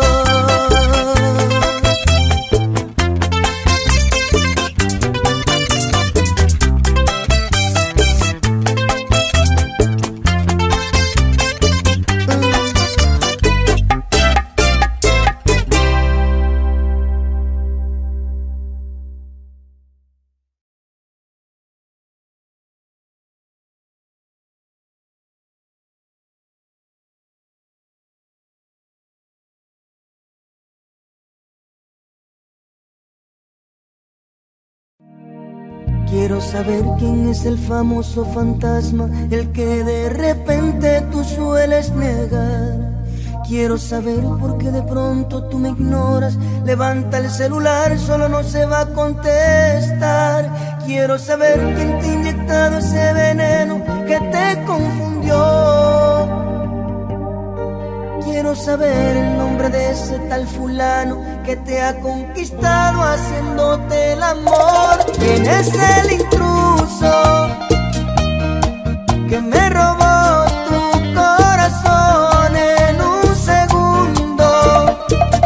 Quiero saber quién es el famoso fantasma, el que de repente tú sueles negar. Quiero saber por qué de pronto tú me ignoras. Levanta el celular, solo no se va a contestar. Quiero saber quién te ha inyectado ese veneno que te confundió. Quiero saber el nombre de ese tal fulano que te ha conquistado haciéndote el amor. ¿Quién es el intruso que me robó tu corazón en un segundo?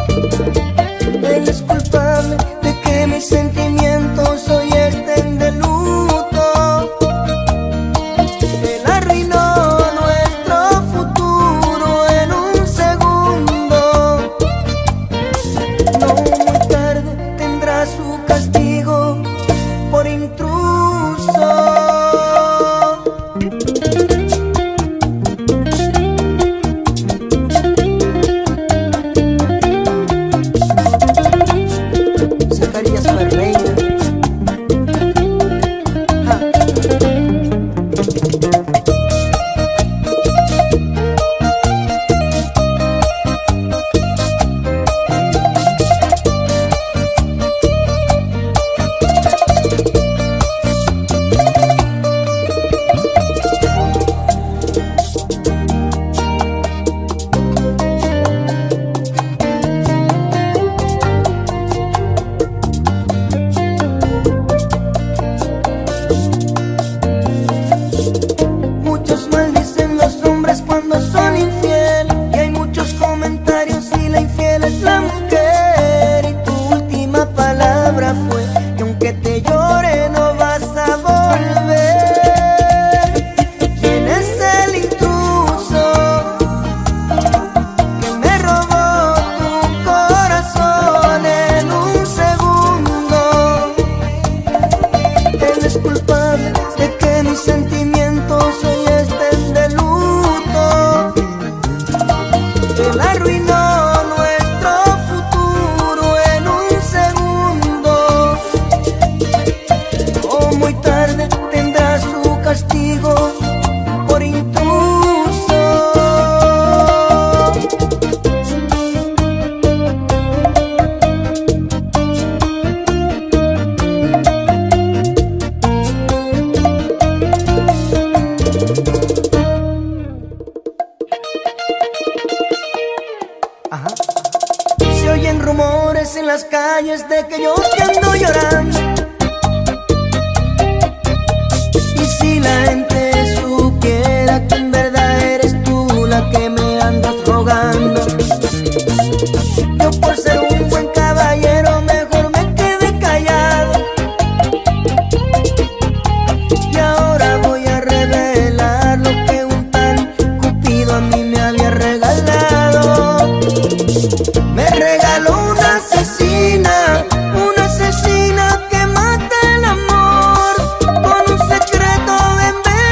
Él es culpable de que mis sentimientos hoy estén de luto. Él arruinó nuestro futuro en un segundo. No muy tarde tendrá su castigo por intruso. Zacarías Ferreira. Muchos maldicen los hombres cuando son infieles, y hay muchos comentarios y la infiel es la mujer. Y tu última palabra fue que aunque te llore no vas a volver. ¿Quién es el intruso que me robó tu corazón en un segundo? Él es culpable de que mis sentimientos hoy estén de luto. Él arruinó nuestro futuro en un segundo. Oh, muy tarde tendrá su castigo por intruso. Ajá. Se oyen rumores en las calles de que yo te ando llorando. Y si la gente supiera que en verdad eres tú la que me andas rogando, yo por ser un buen caballero mejor me quedé callado. Y ahora voy a revelar lo que un tal Cupido a mí me había regalado. Me regaló una asesina que mata el amor con un secreto de envenenamiento.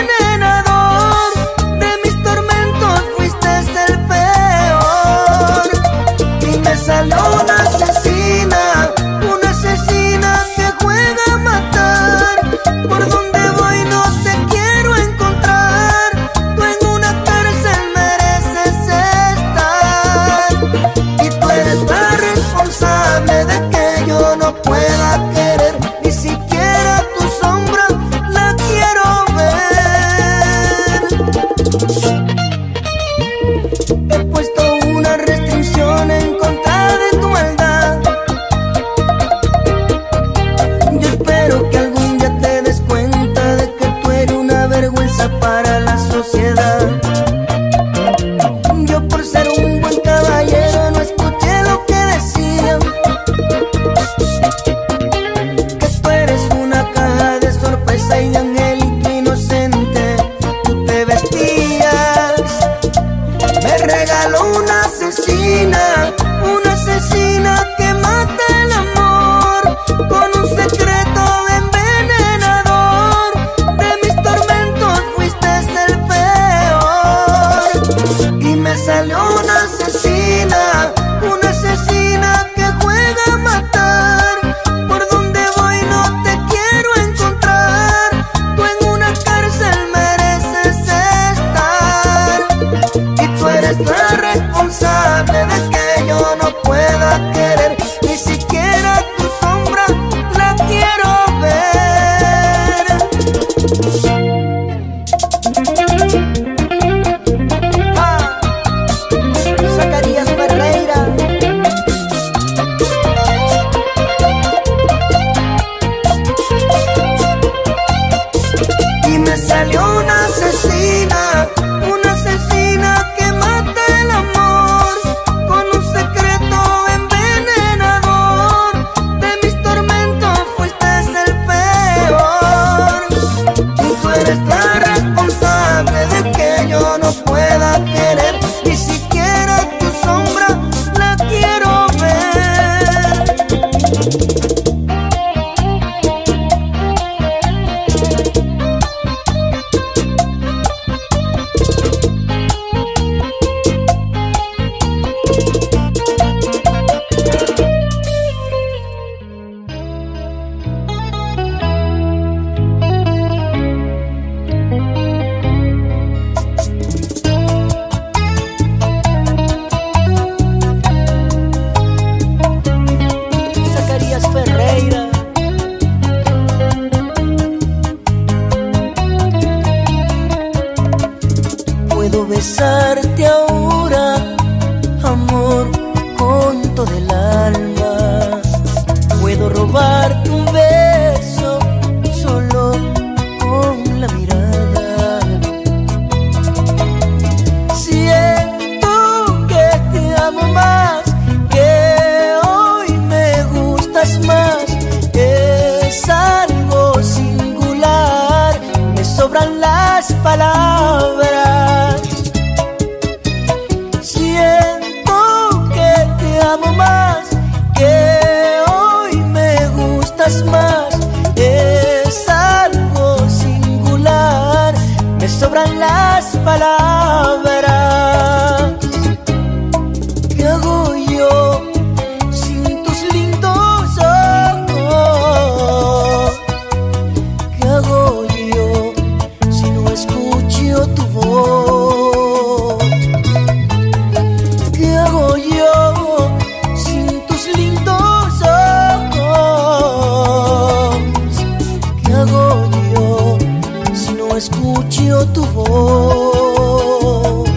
escucho tu voz.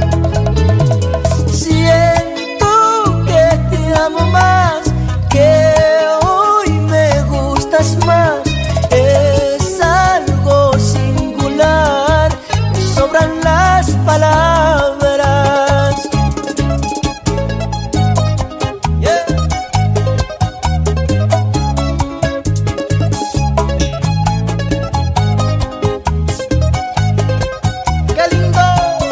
Siento que te amo más, que hoy me gustas más. Es algo singular, me sobran las palabras. Yeah. ¡Qué lindo!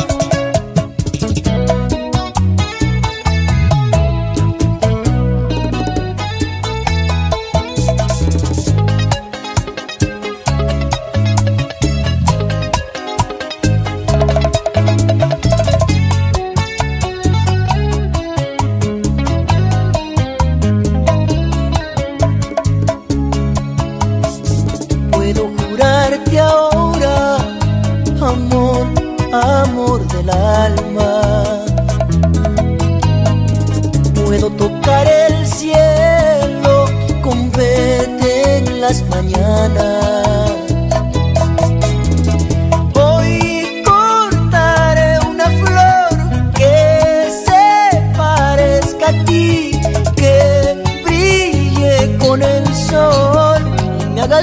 Puedo jurarte ahora, amor, amor del alma. Puedo tocar el cielo con verte en las mañanas. Hoy cortaré una flor que se parezca a ti, que brille con el sol y me haga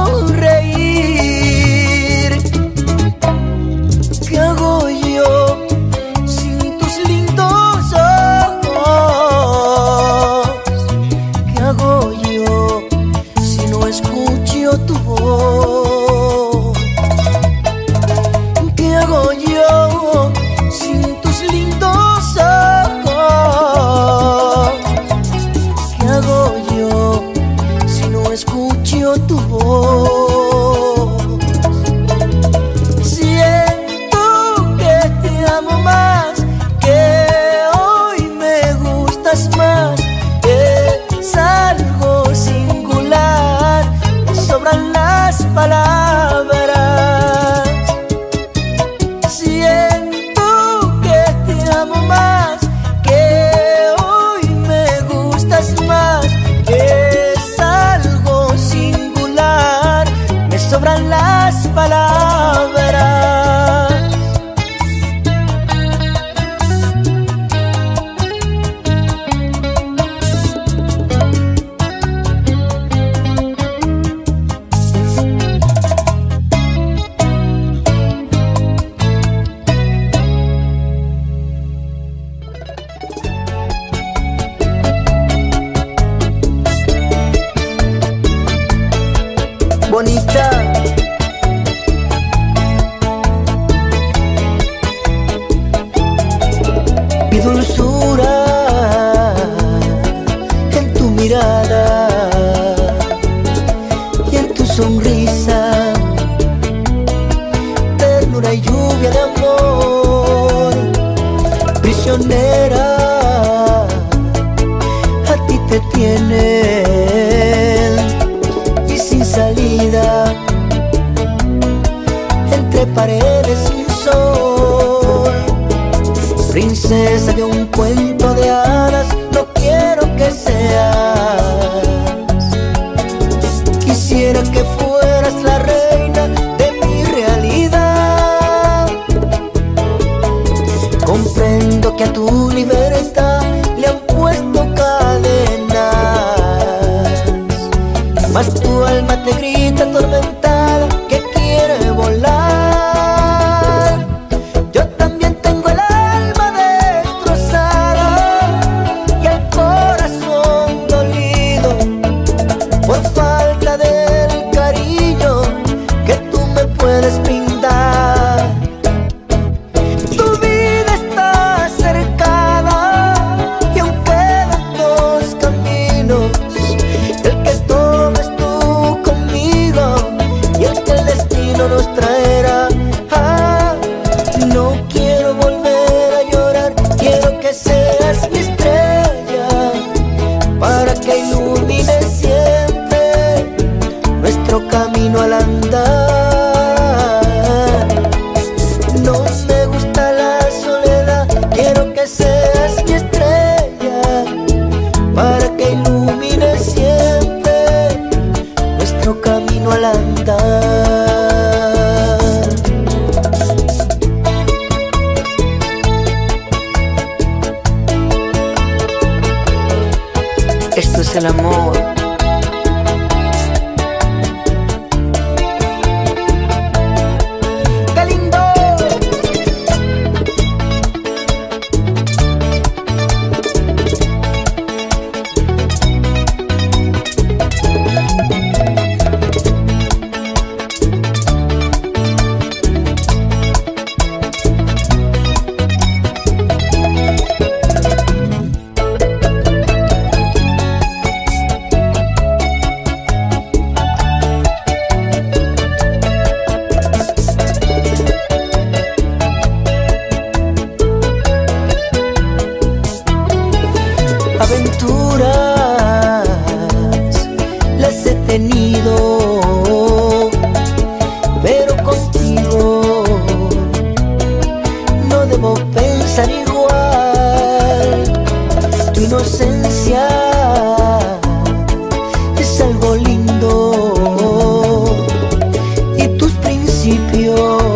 sonreír. ¿Qué hago yo sin tus lindos ojos? ¿Qué hago yo si no escucho tu voz? ¿Qué hago yo sin tus lindos ojos? ¿Qué hago yo si no escucho tu voz? Siento que te amo más, que hoy me gustas más. Es algo singular, me sobran las palabras. Siento que te amo más, que hoy me gustas más. Es algo singular, me sobran las palabras. Bonita, mi dulzura en tu mirada y en tu sonrisa, ternura y lluvia de amor. Prisionera, a ti te tienen y sin salida, entre paredes sin sol. Princesa de un cuento de hadas, no quiero que seas. Quisiera que fueras la reina de mi realidad. Comprendo que a tu libertad le han puesto cadenas, mas tu alma te grita atormentada que quiere volar. Yo también tengo el alma destrozada y el corazón dolido por falta del cariño que tú me puedes brindar. Tu vida está cercada y aún quedan dos caminos. El que tomes tú conmigo lo lindo y tus principios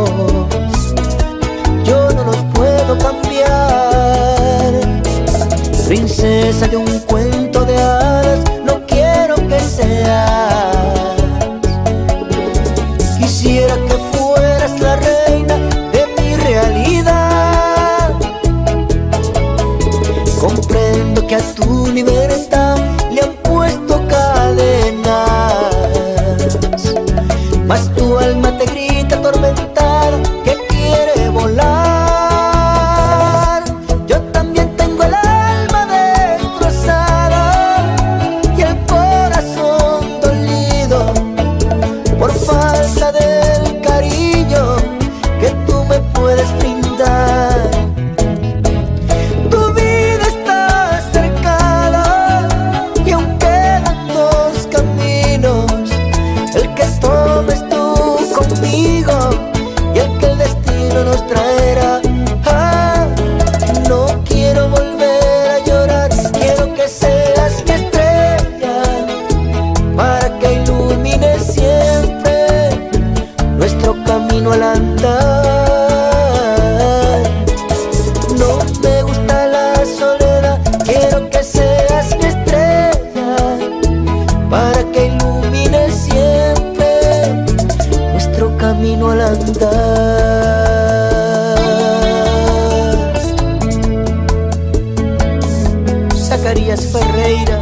yo no los puedo cambiar. Princesa de un cuento de hadas, no quiero que seas. Quisiera que fueras la reina de mi realidad. Comprendo que a tu libertad le han puesto cadenas, mas tu alma te grita atormentada que quiere volar. Yo también tengo el alma destrozada y el corazón dolido por falta del cariño que tú me puedes brindar. Tu vida está cercana y aún quedan dos caminos, el que tomes tú conmigo y el que el destino nos traerá. Ah, no quiero volver a llorar, quiero que seas mi estrella para que ilumine siempre nuestro camino al andar. No me gusta la soledad, quiero que seas mi estrella para que ilumine siempre nuestro camino al andar. Zacarías Ferreira.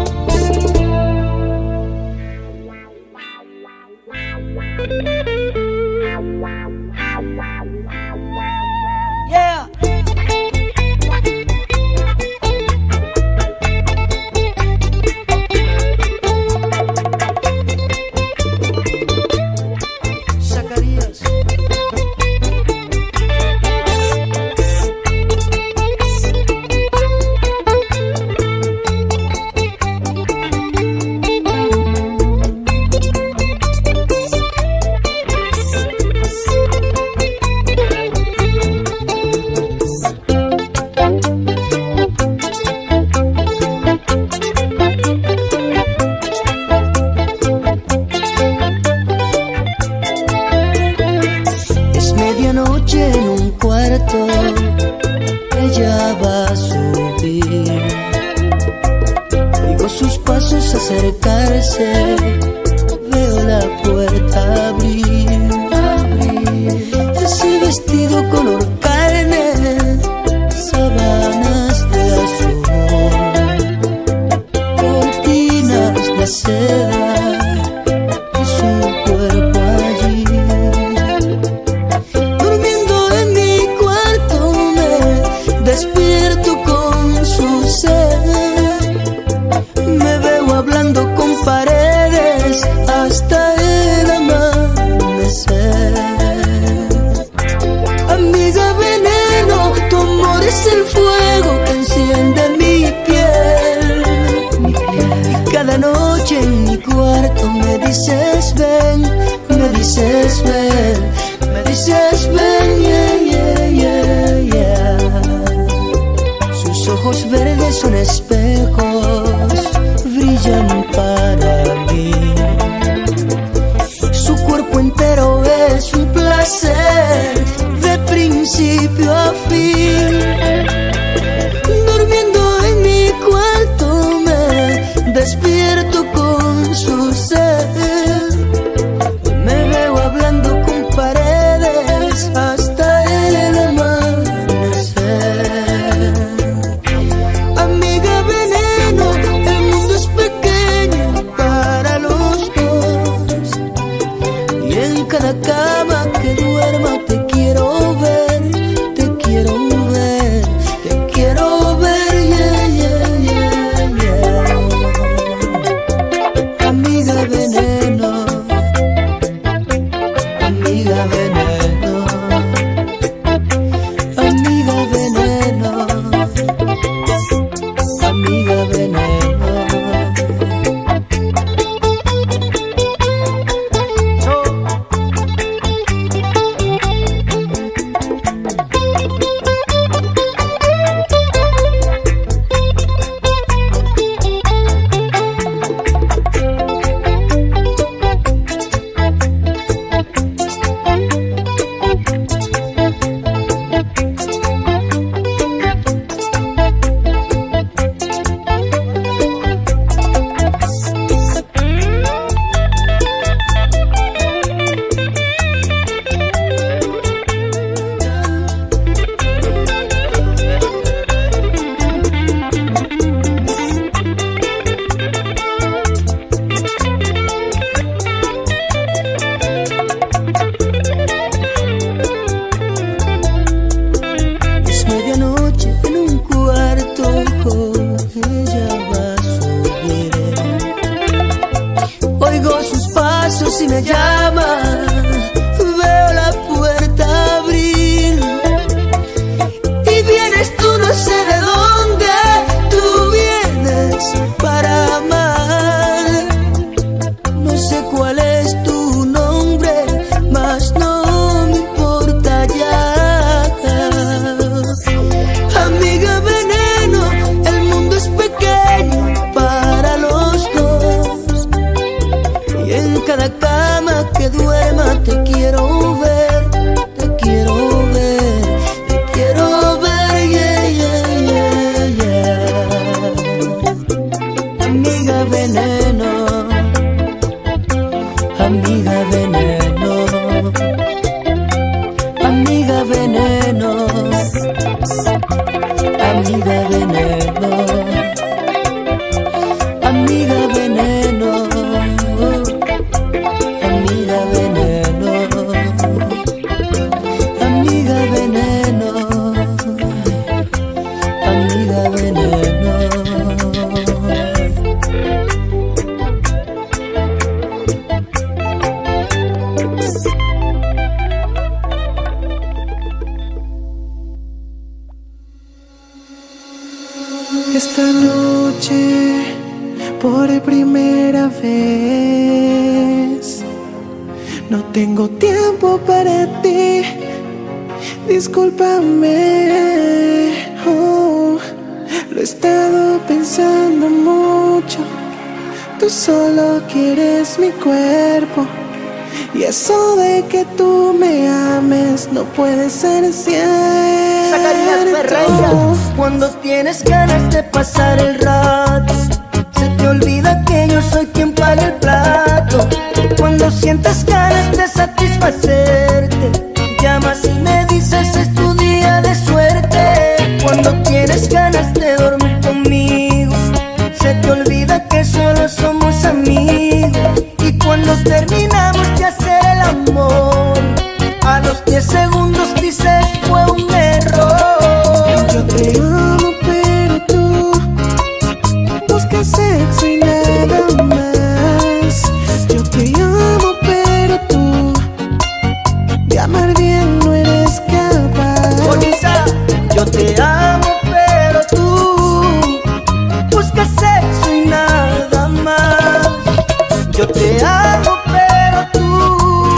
Yeah. Zacarías. Es medianoche en un cuarto, ella va a subir. Oigo sus pasos acercarse, veo la puerta abrir. Ese vestido color carne, sábanas de azul, cortinas de seda y su cuerpo allí. Durmiendo en mi cuarto me despierto con su sed. Me veo hablando con paredes hasta el amanecer. Amiga veneno, tu amor es el fuego que enciende mi piel. Y cada noche en mi cuarto si me llama, veo la puerta abrir y vienes tú, no sé de dónde, tú vienes para amar. No sé cuál es tu nombre, mas no me importa ya. Amiga veneno, el mundo es pequeño para los dos, y en cada cama que duerma te quiero ver, te quiero ver, te quiero ver, yeah, yeah, yeah, yeah. Amiga veneno, amiga veneno, amiga veneno, amiga veneno, amiga veneno, amiga veneno, amiga veneno, amiga veneno. Esta noche, por primera vez, no tengo tiempo para ti. Discúlpame, oh, lo he estado pensando mucho. Tú solo quieres mi cuerpo, y eso de que tú me ames no puede ser cierto. Zacarías Ferreira. Cuando tienes ganas de pasar el rato, se te olvida que yo soy quien paga el plato. Cuando sientes ganas de satisfacerte, llamas y me dices es tu día de suerte. Cuando tienes ganas de dormir conmigo, se te olvida que solo somos amigos. Y cuando terminamos de hacer el amor, a los 10 segundos dices fue un error. Yo te amo pero tú buscas sexo y nada más. Yo te amo pero tú de amar bien no eres capaz. Bonita, yo te amo pero tú buscas sexo y nada más. Yo te amo pero tú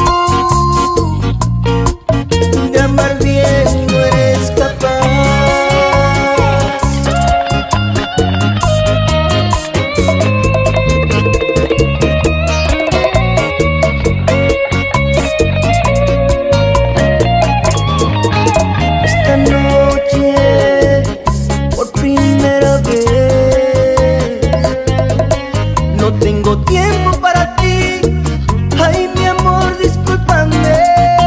de amar bien no eres capaz. Esta noche, por primera vez, no tengo tiempo para ti. Ay, mi amor, discúlpame.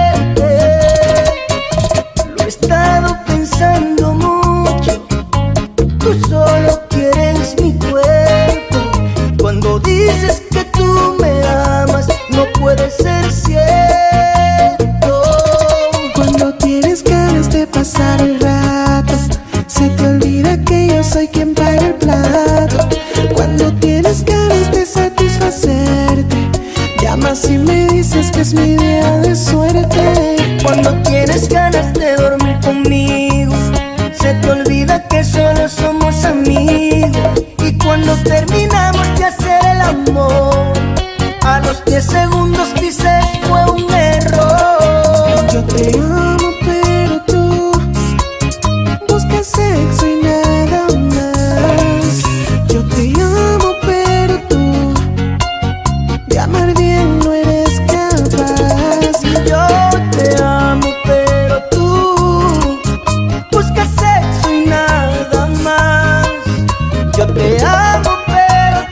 Lo he estado pensando mucho. Tú solo quieres mi cuerpo. Cuando dices que tú me amas, no puede ser cierto. Cuando tienes ganas de pasar el rato, se te olvida que yo soy quien paga el plato. Cuando tienes ganas de satisfacerte, llamas y me dices que es mi día de suerte. Cuando tienes ganas de dormir conmigo, se te olvida que solo somos amigos. Y cuando terminamos de hacer el amor, a los 10 segundos dices fue un error. Yo te amo pero tú buscas sexo y nada más. Yo te amo pero tú de amar bien no eres capaz. Yo te amo pero tú buscas sexo y nada más. Yo te amo pero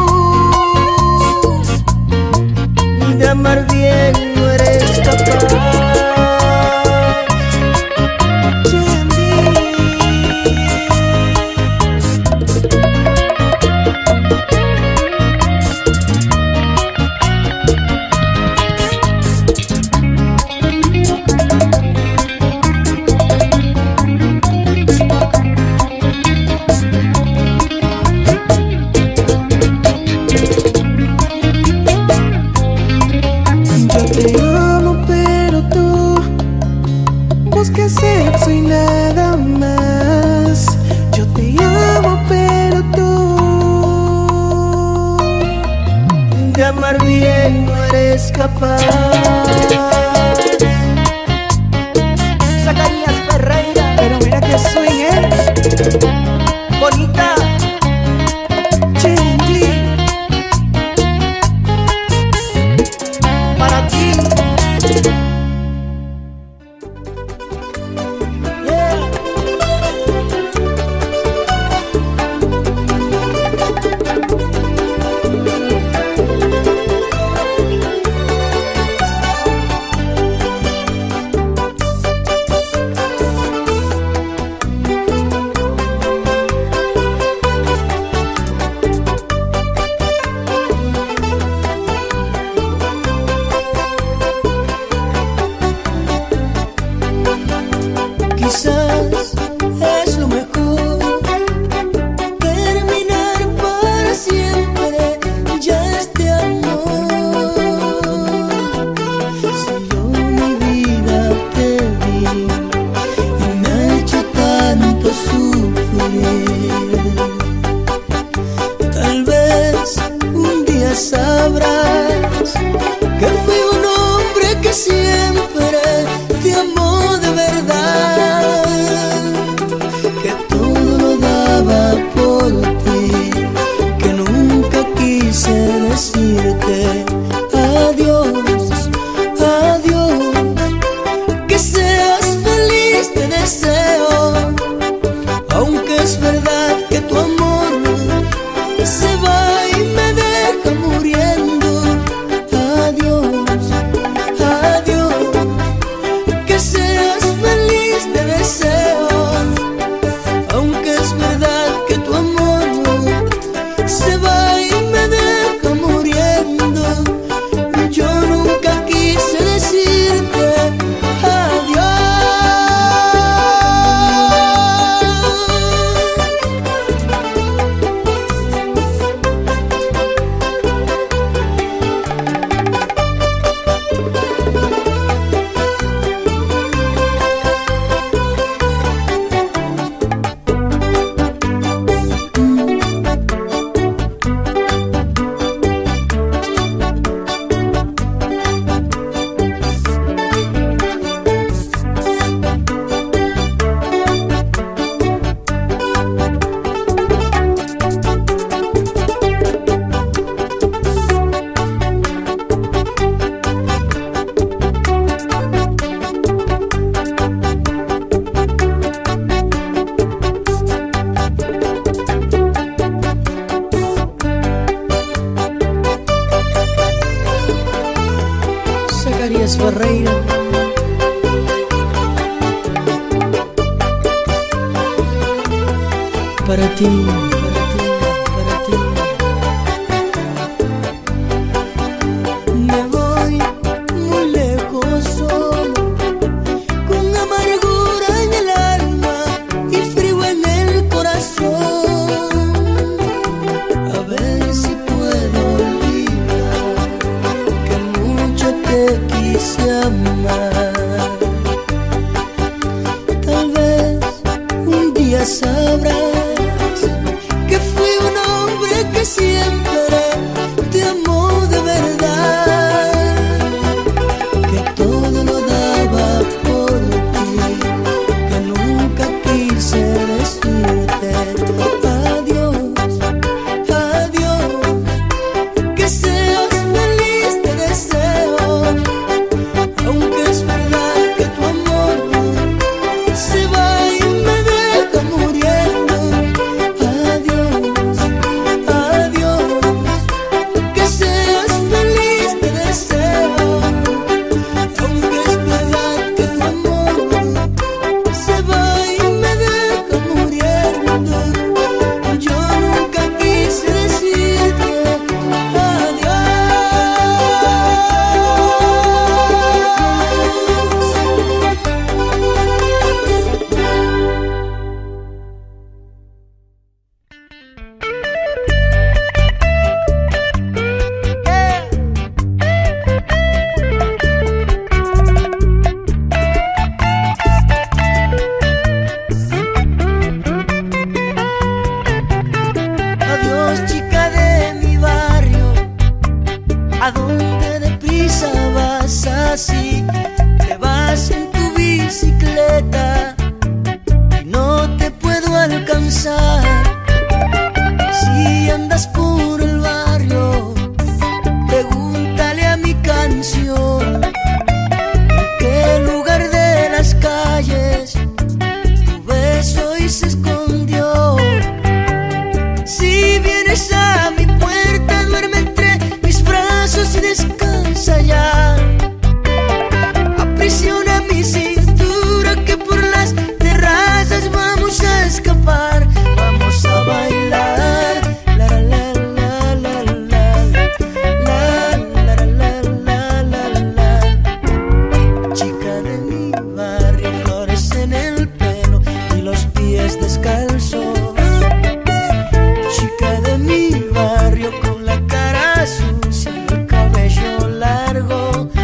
tú de amar bien no eres capaz. de amar bien no eres capaz. Zacarías Ferreira, pero mira que swing, bonita. Chingy, Para ti. Yeah. Quizás es lo mejor terminar para siempre ya este amor. Si yo mi vida te di y me ha hecho tanto sufrir, tal vez un día sabrás que fui un hombre que siempre te amó de verdad, que todo lo daba por ti, que nunca quise decirte adiós, adiós, que seas feliz te deseo, aunque es verdad que tu amor se va y me deja muriendo. Adiós, adiós, que seas feliz te deseo, aunque es verdad que tu amor se va y me deja muriendo. Yo nunca quise decirte adiós. Zacarías Ferreira, para ti, para ti, para ti. Me voy muy lejos solo, con amargura en el alma y frío en el corazón. A ver si puedo olvidar que mucho te quise amar. Tal vez un día sabrás ¿A dónde deprisa vas así? Te vas en tu bicicleta y no te puedo alcanzar. Si andas por el barrio, pregúntale a mi canción en qué lugar de las calles tu beso hoy se escondió. Si vienes a mi puerta, duerme entre mis brazos y descansa ya. Aprisiona mi cintura, que por las terrazas vamos a escapar. Vamos a bailar, la la la la la la, la la la la la la. Chica de mi barrio, flores en el pelo y los pies descalzos. Chica de mi barrio con la cara sucia y el cabello largo.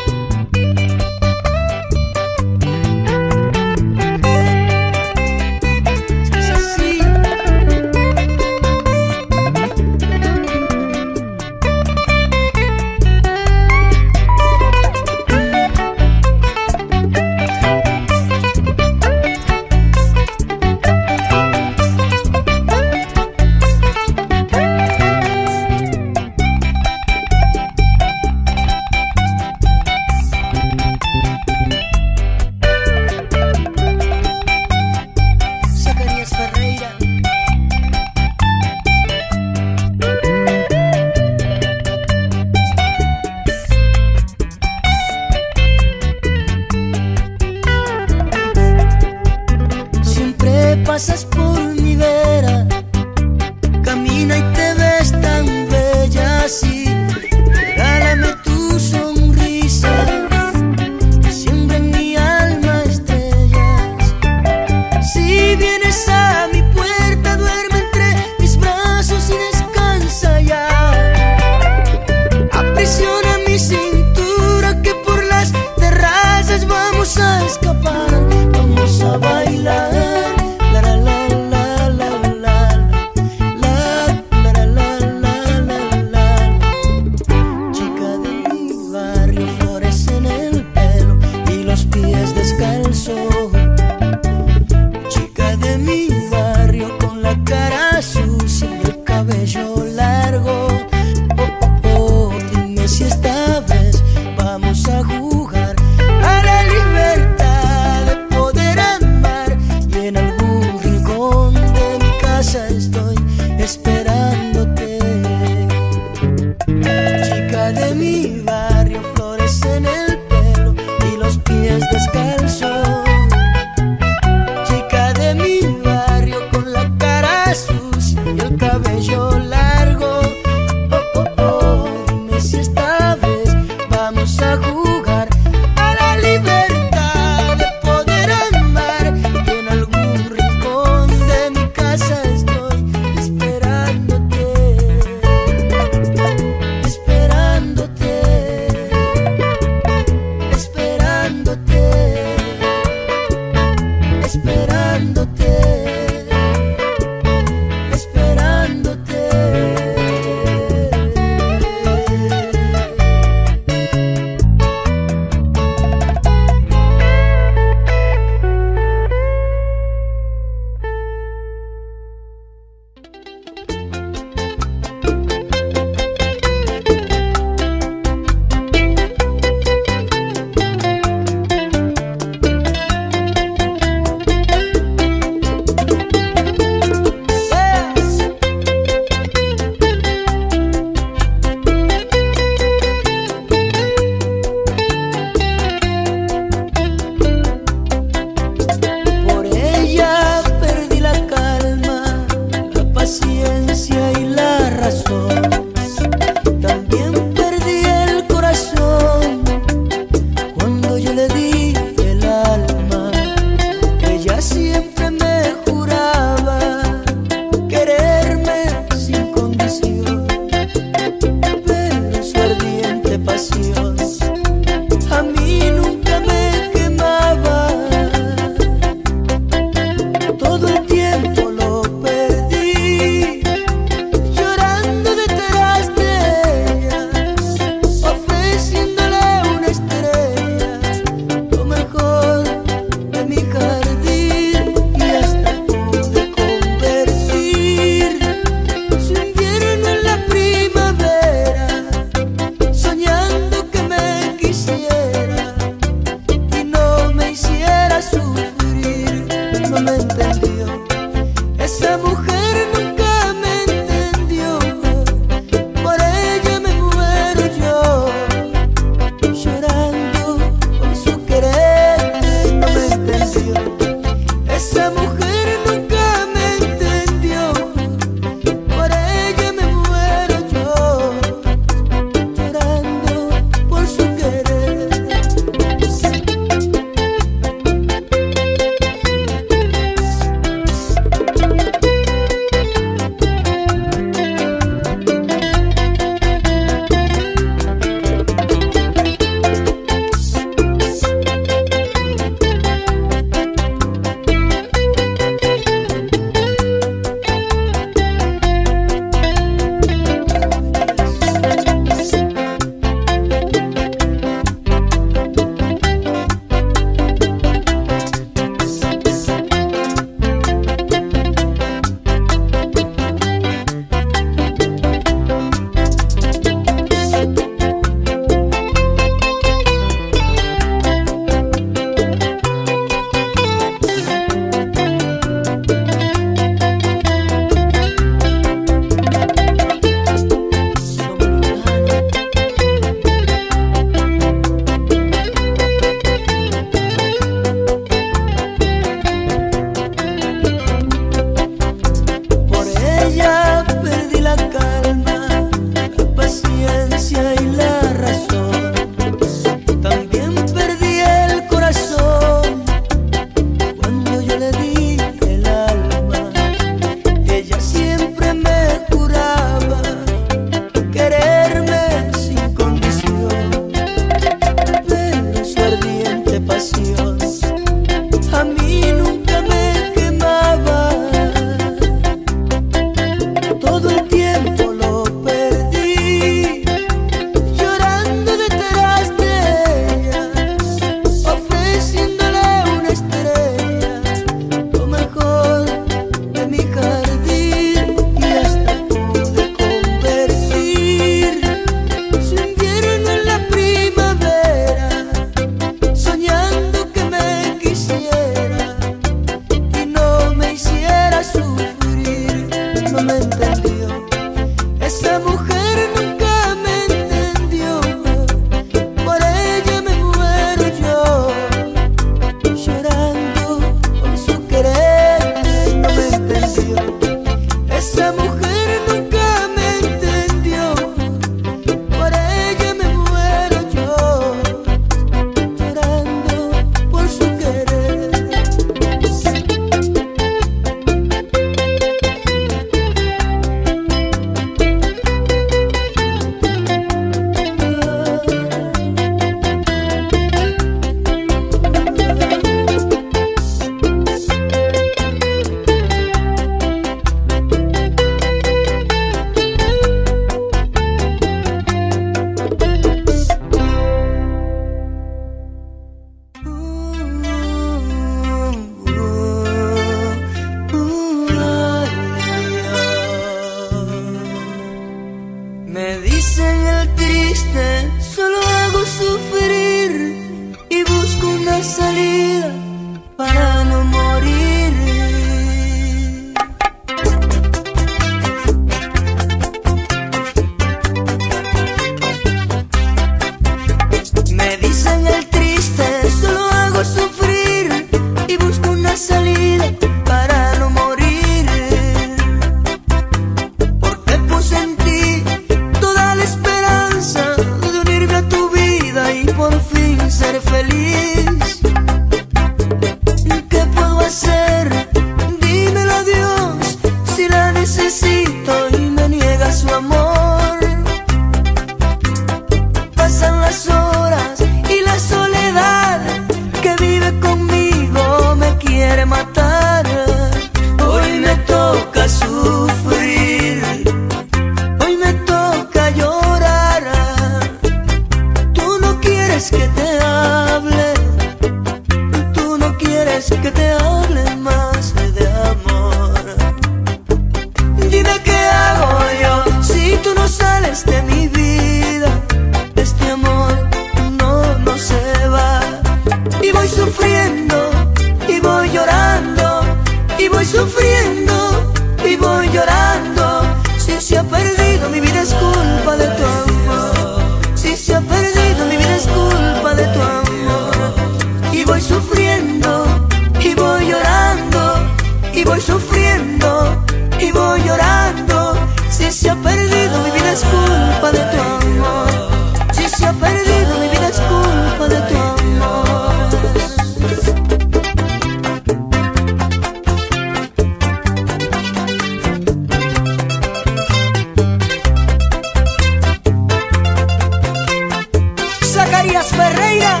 Zacarías Ferreira.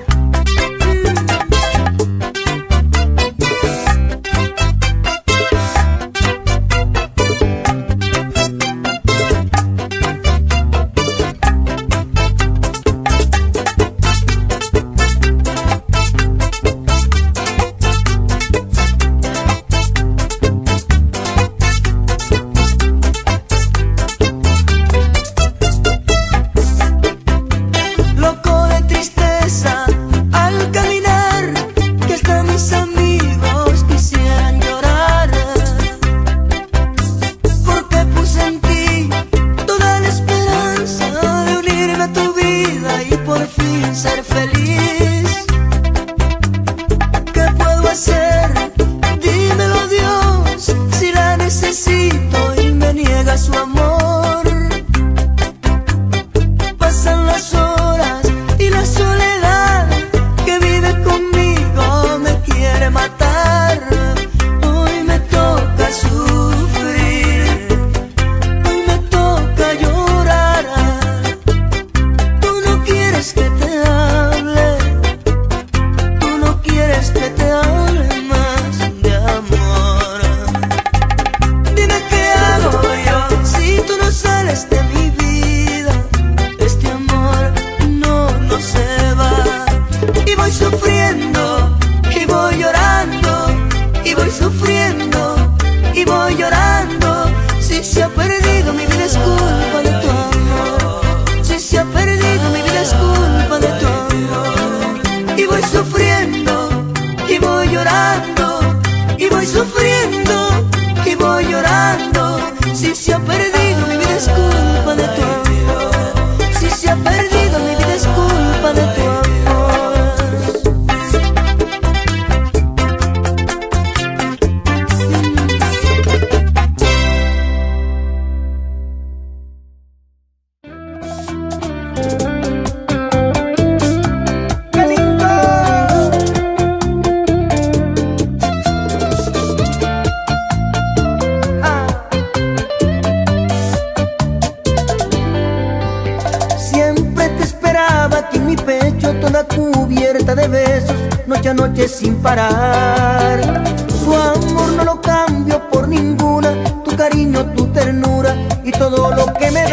Sin parar, tu amor no lo cambio por ninguna, tu cariño, tu ternura y todo lo que me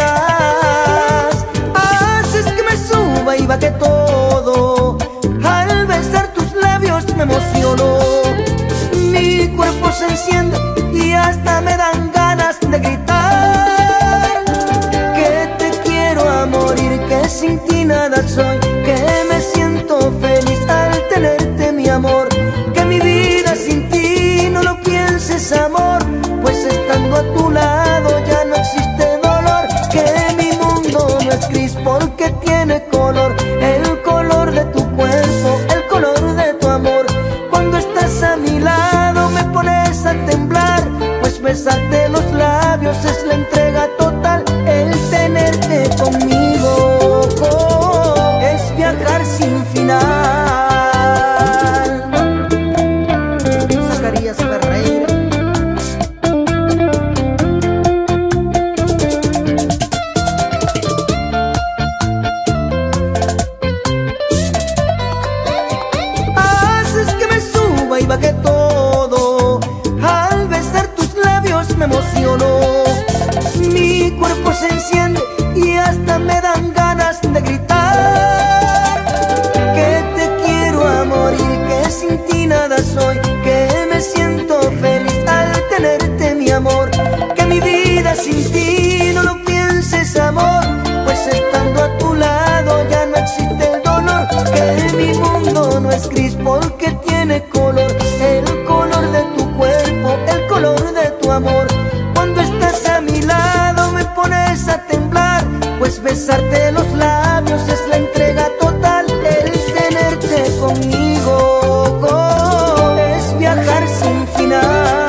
das. Haces que me suba y baje todo, al besar tus labios me emociono. Mi cuerpo se enciende y hasta me dan ganas de gritar que te quiero a morir, que sin ti nada soy, que me siento feliz al tenerte mi amor, que mi vida sin ti no lo pienses amor, pues estando a tu lado ya no existe dolor, que mi mundo no es gris porque tiene color, el color de tu cuerpo, el color de tu amor. Cuando estás a mi lado me pones a temblar, pues besarte los labios es la entrega total, el tenerte conmigo es viajar sin final. Mi cuerpo se enciende y hasta me dan ganas de gritar que te quiero a morir, que sin ti nada soy, que me siento feliz al tenerte mi amor, que mi vida sin ti no lo pienses amor, pues estando a tu lado ya no existe el dolor, que mi mundo no es gris porque tiene color, el color de tu cuerpo, el color de tu amor. Cuando estás a mi lado me pones a temblar, pues besarte los labios es la entrega total, el tenerte conmigo es viajar sin final.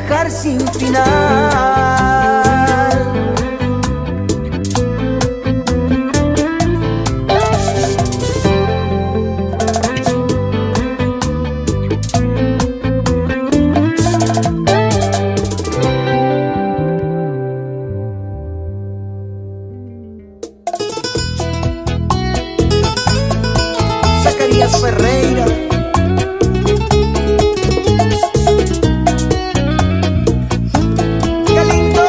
dejar sin final. Zacarías Ferreira. ¡Qué lindo!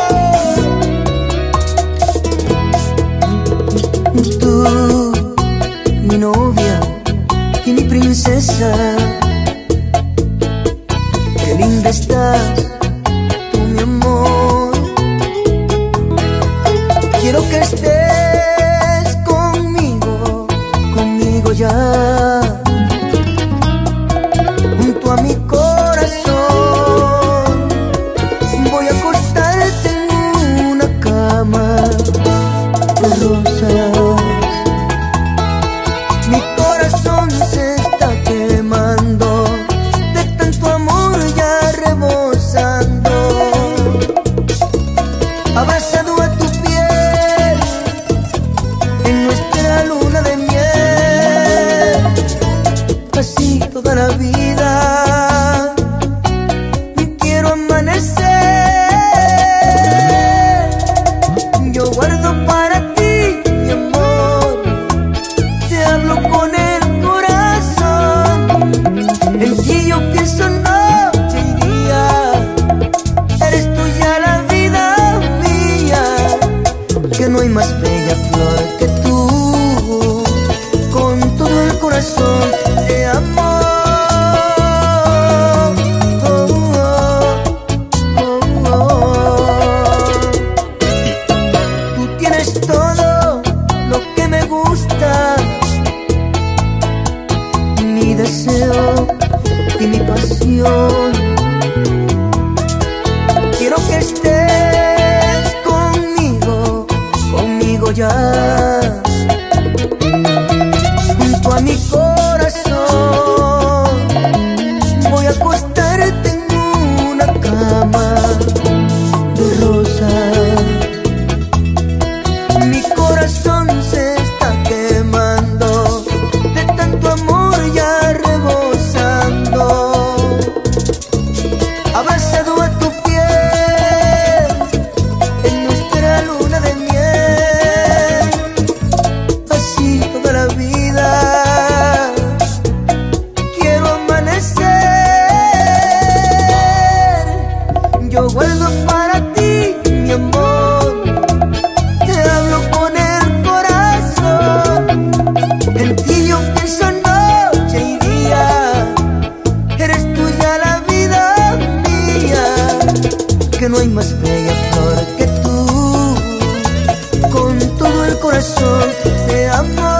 Tú, mi novia y mi princesa, qué linda estás, tú mi amor. Quiero que estés conmigo, conmigo ya, junto a mi corazón. Voy a acostarte en una cama de rosas. Mi corazón se está quemando de tanto amor ya rebosando. Abrazado a tu piel en nuestra luna de miel, así toda la vida quiero amanecer. Yo guardo para ti, mi amor, te hablo con el corazón. En ti yo pienso noche y día, eres tuya la vida mía, que no hay más bella flor que tú. Con todo el corazón te amo. Tú tienes todo lo que me gusta, mi deseo y mi pasión. Quiero que estés conmigo, conmigo ya, junto a mi corazón. Voy a acostarte en una cama de rosas. Mi corazón se está quemando de tanto amor ya rebosando. Abrazado a tu piel en nuestra luna de miel, así toda la vida quiero amanecer. Yo guardo para ti, mi amor, te hablo con el corazón. En ti yo pienso noche y día, eres tuya la vida mía, que no hay más bella flor que tú. Con todo el corazón te amo.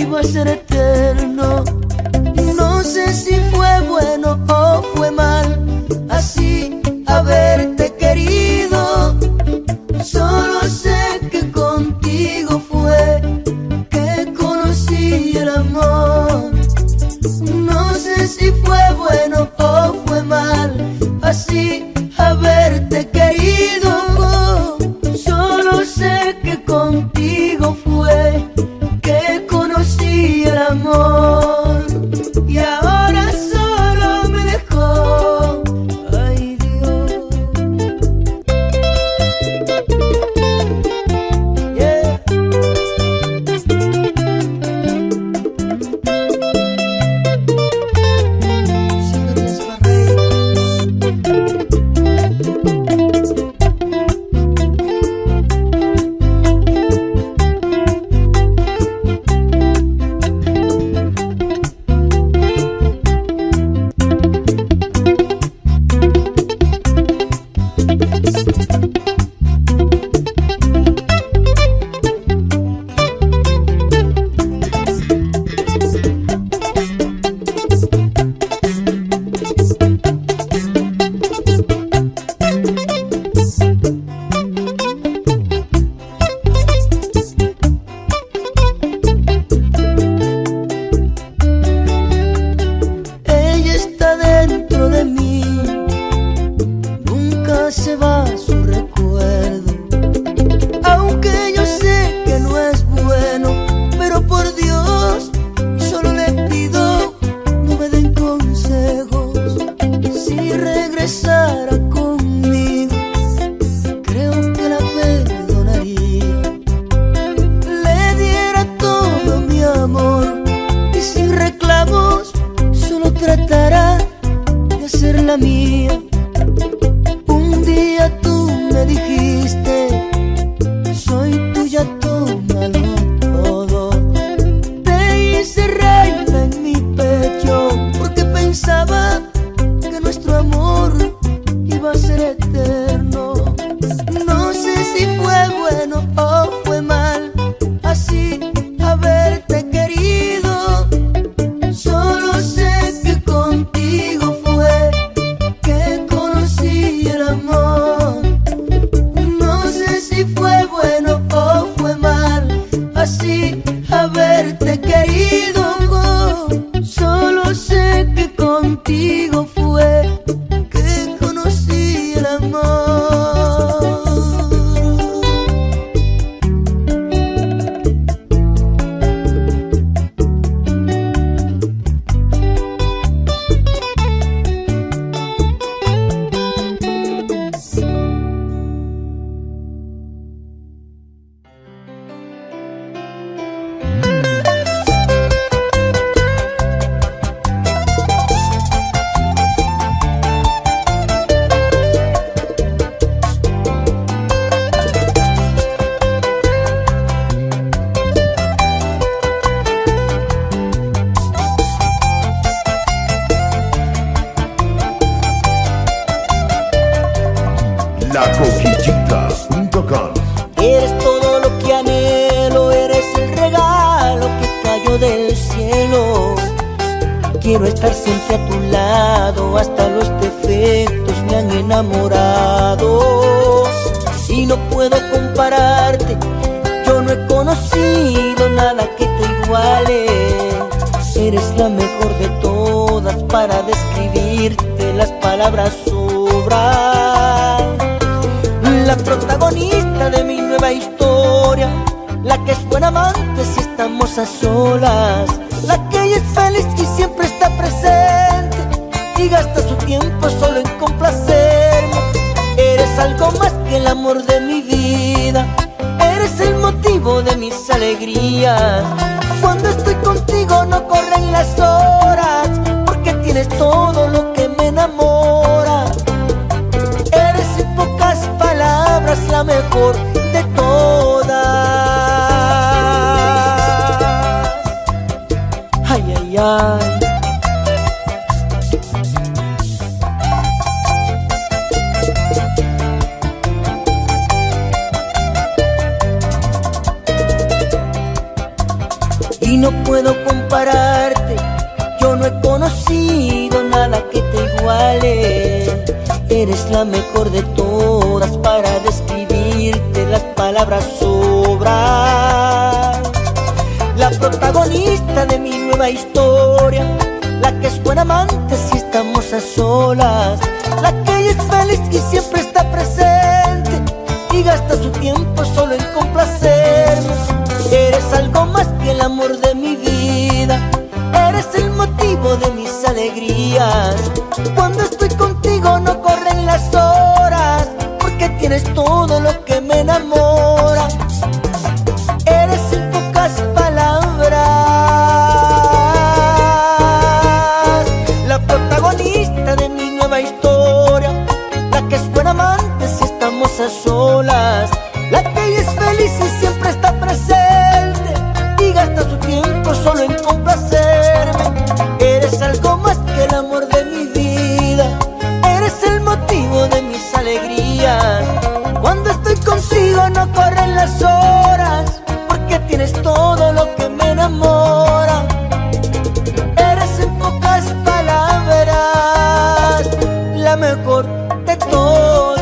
iba a ser eterno. No sé si fue bueno o fue mal así haberte querido. Solo sé que contigo fue que conocí el amor. No sé si fue bueno o fue mal así haberte querido. Solo sé que contigo fue que conocí el amor. Y ahora solo me dejó, ay Dios. Yeah. Ella está dentro de mí, nunca se va su recuerdo. Aunque yo sé que no es bueno, pero por Dios solo le pido no me den consejos. Si regresara conmigo, creo que la perdonaría. Le diera todo mi amor y sin reclamos solo tratará de hacerla mía. Un día tú me dijiste, soy tuya, tómalo todo. Te hice reina en mi pecho porque pensaba que nuestro amor iba a ser eterno. No sé si fue bueno o fue mal así haberte querido. Solo sé que contigo fue que conocí el amor. No sé si fue bueno o fue mal así haberte querido. Solo sé que contigo fue que conocí el amor. lacoquillita.com. Eres todo lo que anhelo, eres el regalo que cayó del cielo. Quiero estar siempre a tu lado, hasta los defectos me han enamorado. Y no puedo compararte, yo no he conocido nada que te iguale. Eres la mejor de todas, para describirte las palabras sobran. La protagonista de mi nueva historia, la que es buena amante si estamos a solas, la que es feliz y siempre está presente y gasta su tiempo solo en complacerme. Eres algo más que el amor de mi vida, eres el motivo de mis alegrías. Cuando estoy contigo no corren las horas, porque tienes todo lo que me enamora. Eres en pocas palabras la mejor de todas. Ay, ay, ay. Y no puedo compararte. Yo no he conocido nada que te iguale. Eres la mejor de todas, para describirte las palabras sobran. La protagonista de mi nueva historia, la que es buena amante si estamos a solas, la que es feliz y siempre está presente y gasta su tiempo solo en complacerme. Eres algo más que el amor de mi vida, eres el motivo de mis alegrías. Cuando estoy contigo no corren las horas, porque tienes todo lo que me enamora. Eres en pocas palabras la protagonista de mi nueva historia, la que es buena amante si estamos a solas, la que es feliz y siempre está presente y gasta su tiempo solo en complacerme. Eres algo más que el amor de mi vida, eres el motivo de mis alegrías. Cuando estoy contigo no corren las horas, porque tienes todo lo que me enamora. Eres en pocas palabras la mejor de todas.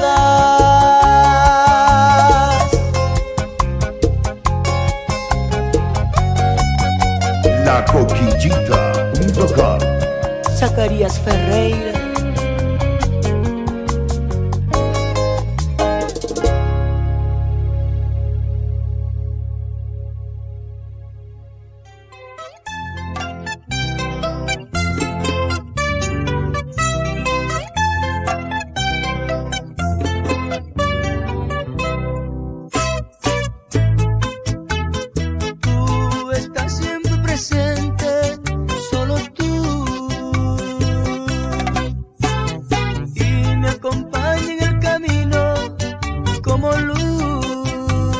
LaCoquillita.com. Zacarías Ferreira. Tú estás siempre presente, solo tú, y me acompaña en el camino como luz.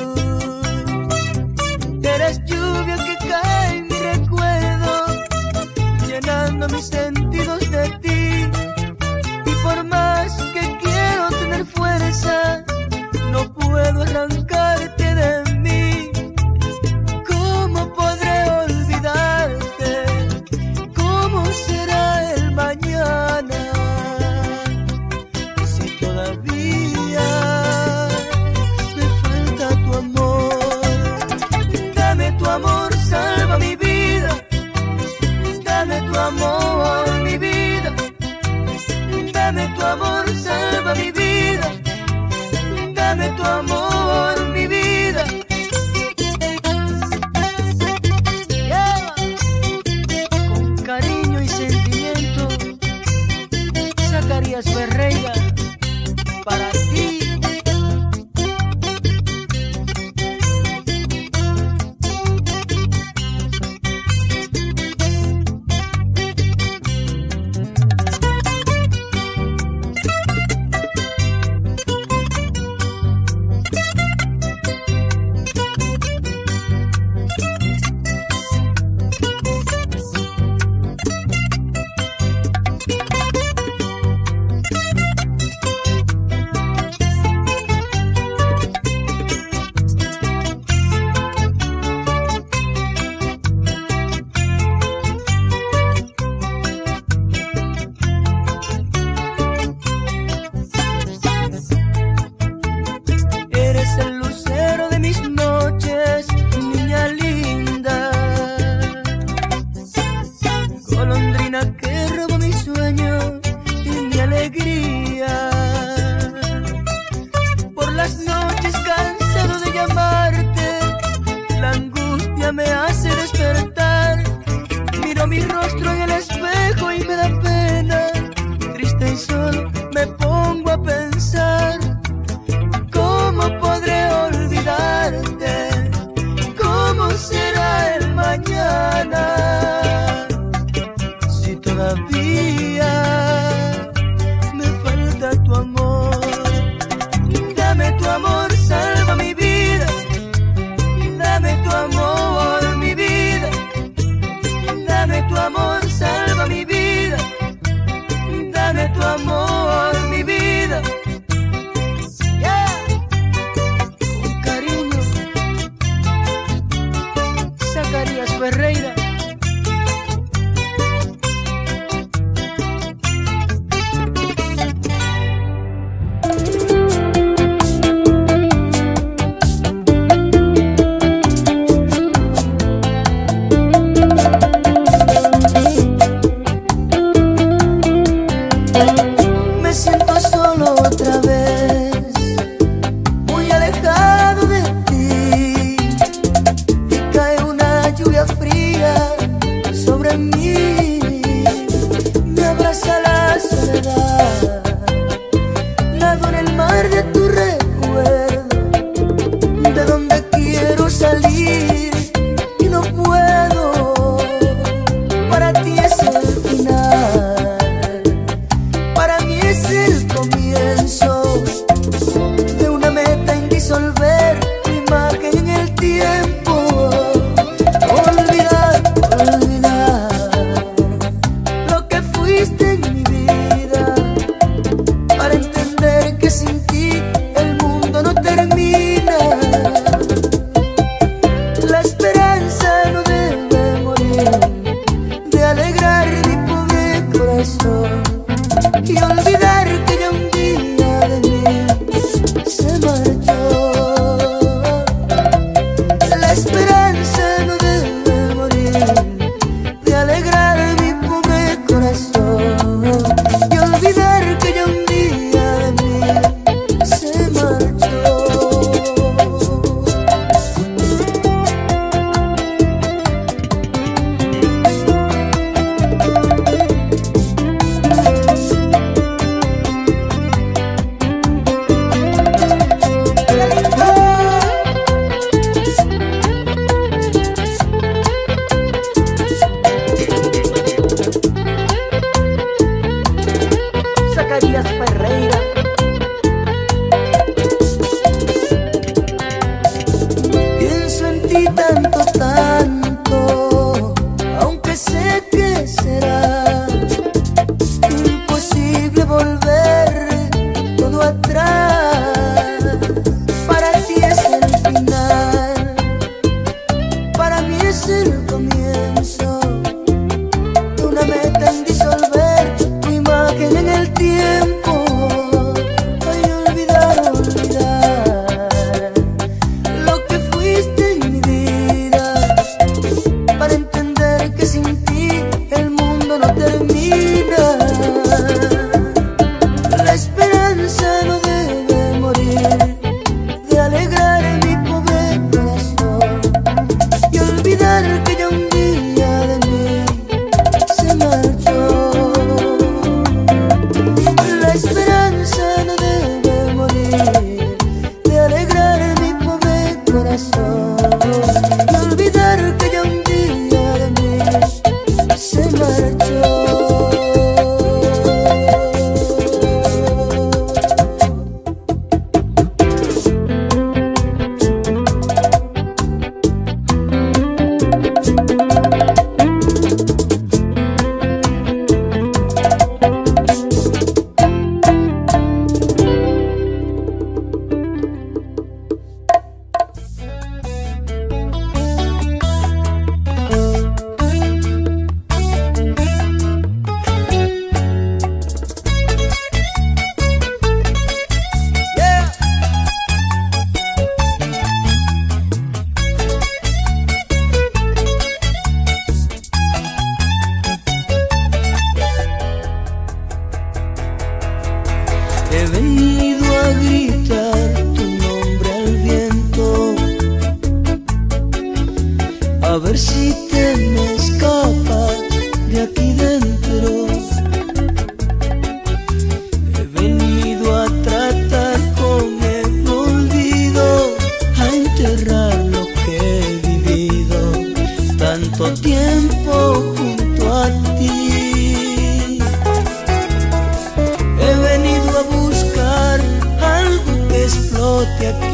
Eres lluvia que cae en mi recuerdo, llenando mis sentidos de ti. Y por más que quiero tener fuerza, no puedo arrancarte de mí. ¿Cómo podré olvidarte? ¿Cómo será el mañana? Si todavía me falta tu amor. Dame tu amor, salva mi vida. Dame tu amor, mi vida. Dame tu amor, salva mi vida. Dame tu amor, mi vida. Yeah. Con cariño y sentimiento, Zacarías Ferreira, para ti. Eres el lucero de mis noches, niña linda. Golondrina que robó mi sueño y mi alegría. Por las noches cansado de llamarte, la angustia me hace despertar. Miro mi rostro en el espejo y me da pena. Triste y solo me pongo a pensar. ¿Cómo podré olvidarte? ¿Cómo será el mañana? Si todavía me falta tu amor. Dame tu amor.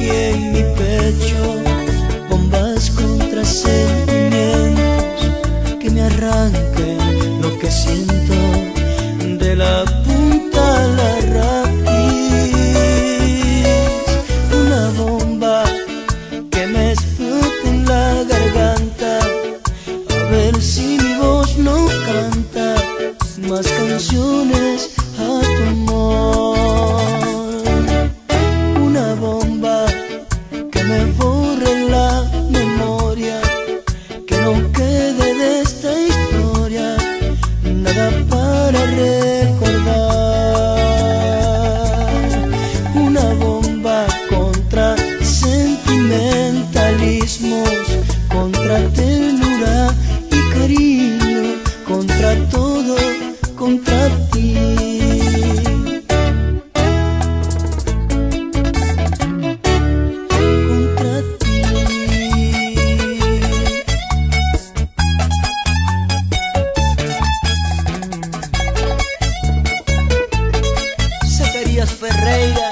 aquí en mi pecho, bombas contra sentimientos que me arranquen lo que siento de la punta a la raíz. Una bomba que me explote en la garganta, a ver si mi voz no canta más canciones a tu amor. Una bomba que me borre la memoria, que no quede de esta historia nada para recordar. Una bomba contra sentimentalismos, contra ternura y cariño, contra todo, contra ti. Contra ti. Zacarías Ferreira.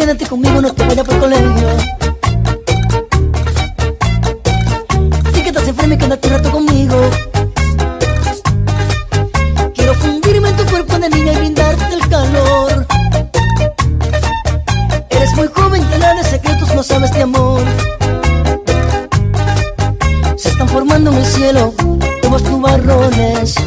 quédate conmigo, no te vayas por el colegio. Y que estás enferma y quédate un rato conmigo. Quiero fundirme en tu cuerpo de niña y brindarte el calor. Eres muy joven, llena de secretos, no sabes de amor. Se están formando en el cielo nuevos nubarrones.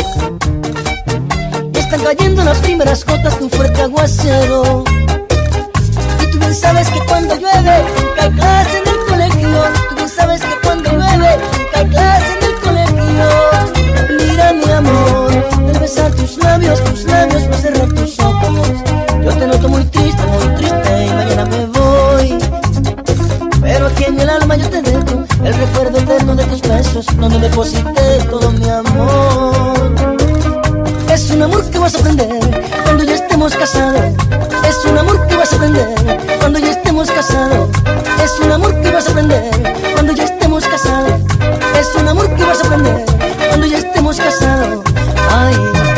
Están cayendo las primeras gotas de un fuerte aguacero. Y tú bien sabes que cuando llueve cae clase en el colegio. Tú bien sabes que cuando llueve cae clase en el colegio. Mira mi amor, al besar tus labios voy a cerrar tus ojos. Yo te noto muy triste y mañana me voy. Pero aquí en el alma yo te dejo el recuerdo eterno de tus besos, donde deposité todo mi amor. Es un amor que vas a aprender cuando ya estemos casados. Es un amor que vas a aprender cuando ya estemos casados. Es un amor que vas a aprender cuando ya estemos casados. Es un amor que vas a aprender cuando ya estemos casados. Ay.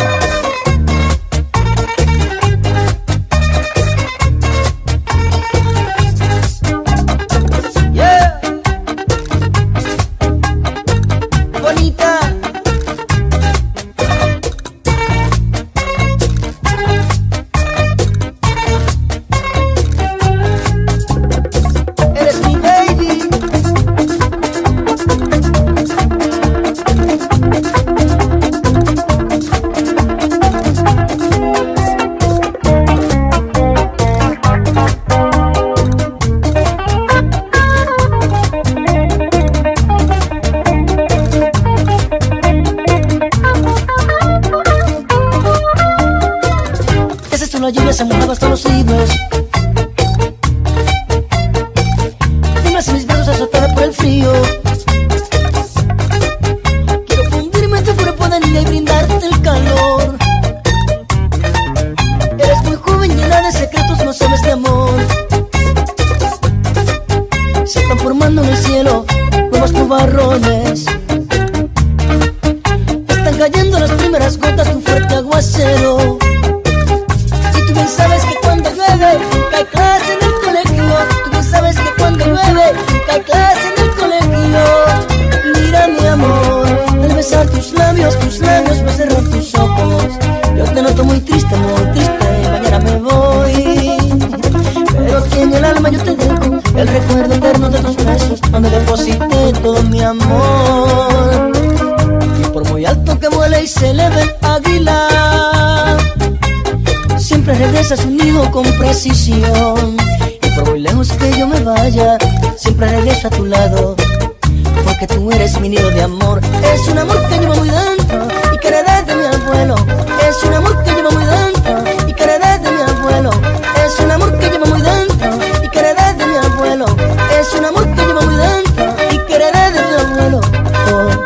Yeah. Bonita. La lluvia se mojaba hasta los libros. Temas en mis brazos azotada por el frío. Quiero fundirme en tu cuerpo de niña y brindarte el calor. Eres muy joven, llena de secretos, no sabes de amor. Se están formando en el cielo nuevos nubarrones. Están cayendo las primeras gotas de un fuerte aguacero. Tú bien sabes que cuando llueve cae clase en el colegio. Tú bien sabes que cuando llueve cae clase en el colegio. Mira mi amor, al besar tus labios voy a cerrar tus ojos. Yo te noto muy triste y mañana me voy. Pero aquí en el alma yo te dejo el recuerdo eterno de tus besos, donde deposité todo mi amor. Y por muy alto que vuele y se eleve el águila, siempre regresa a su nido con precisión. Y por muy lejos que yo me vaya, siempre regreso a tu lado, porque tú eres mi nido de amor. Es un amor que llevo muy dentro y que heredé de mi abuelo. Es un amor que llevo muy dentro y que heredé de mi abuelo. Es un amor que llevo muy dentro y que heredé de mi abuelo. Es un amor que llevo muy dentro y que heredé de mi abuelo. Oh.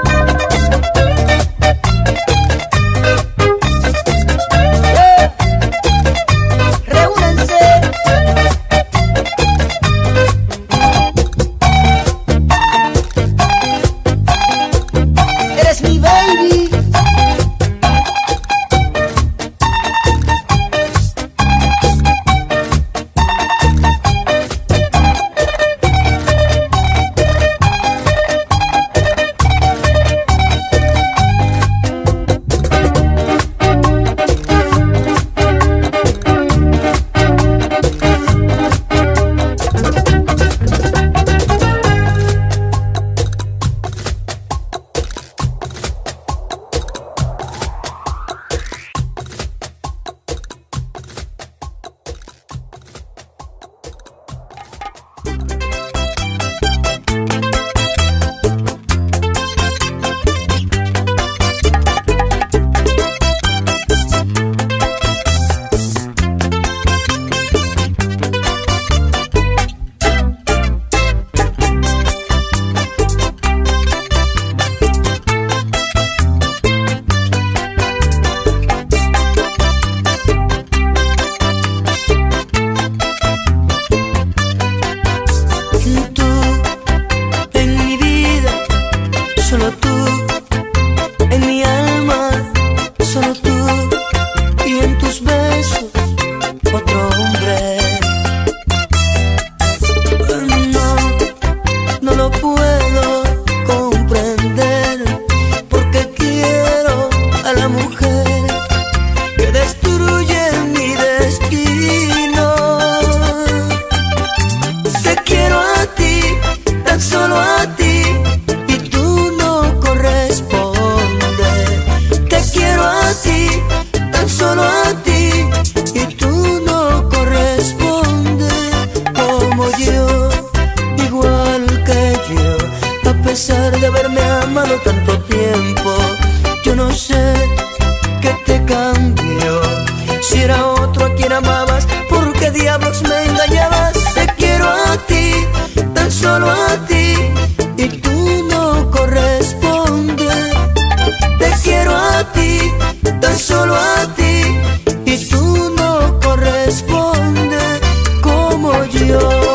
pesar de haberme amado tanto tiempo. Yo no sé qué te cambió, si era otro a quien amabas, ¿por qué diablos me engañabas? Te quiero a ti, tan solo a ti, y tú no correspondes. Te quiero a ti, tan solo a ti, y tú no correspondes como yo.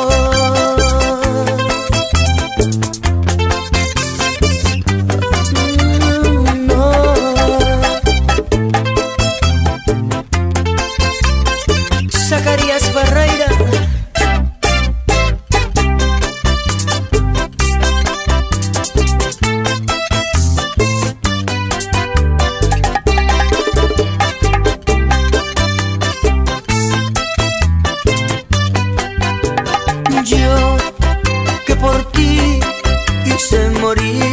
Zacarías Ferreira. Yo que por ti quise morir,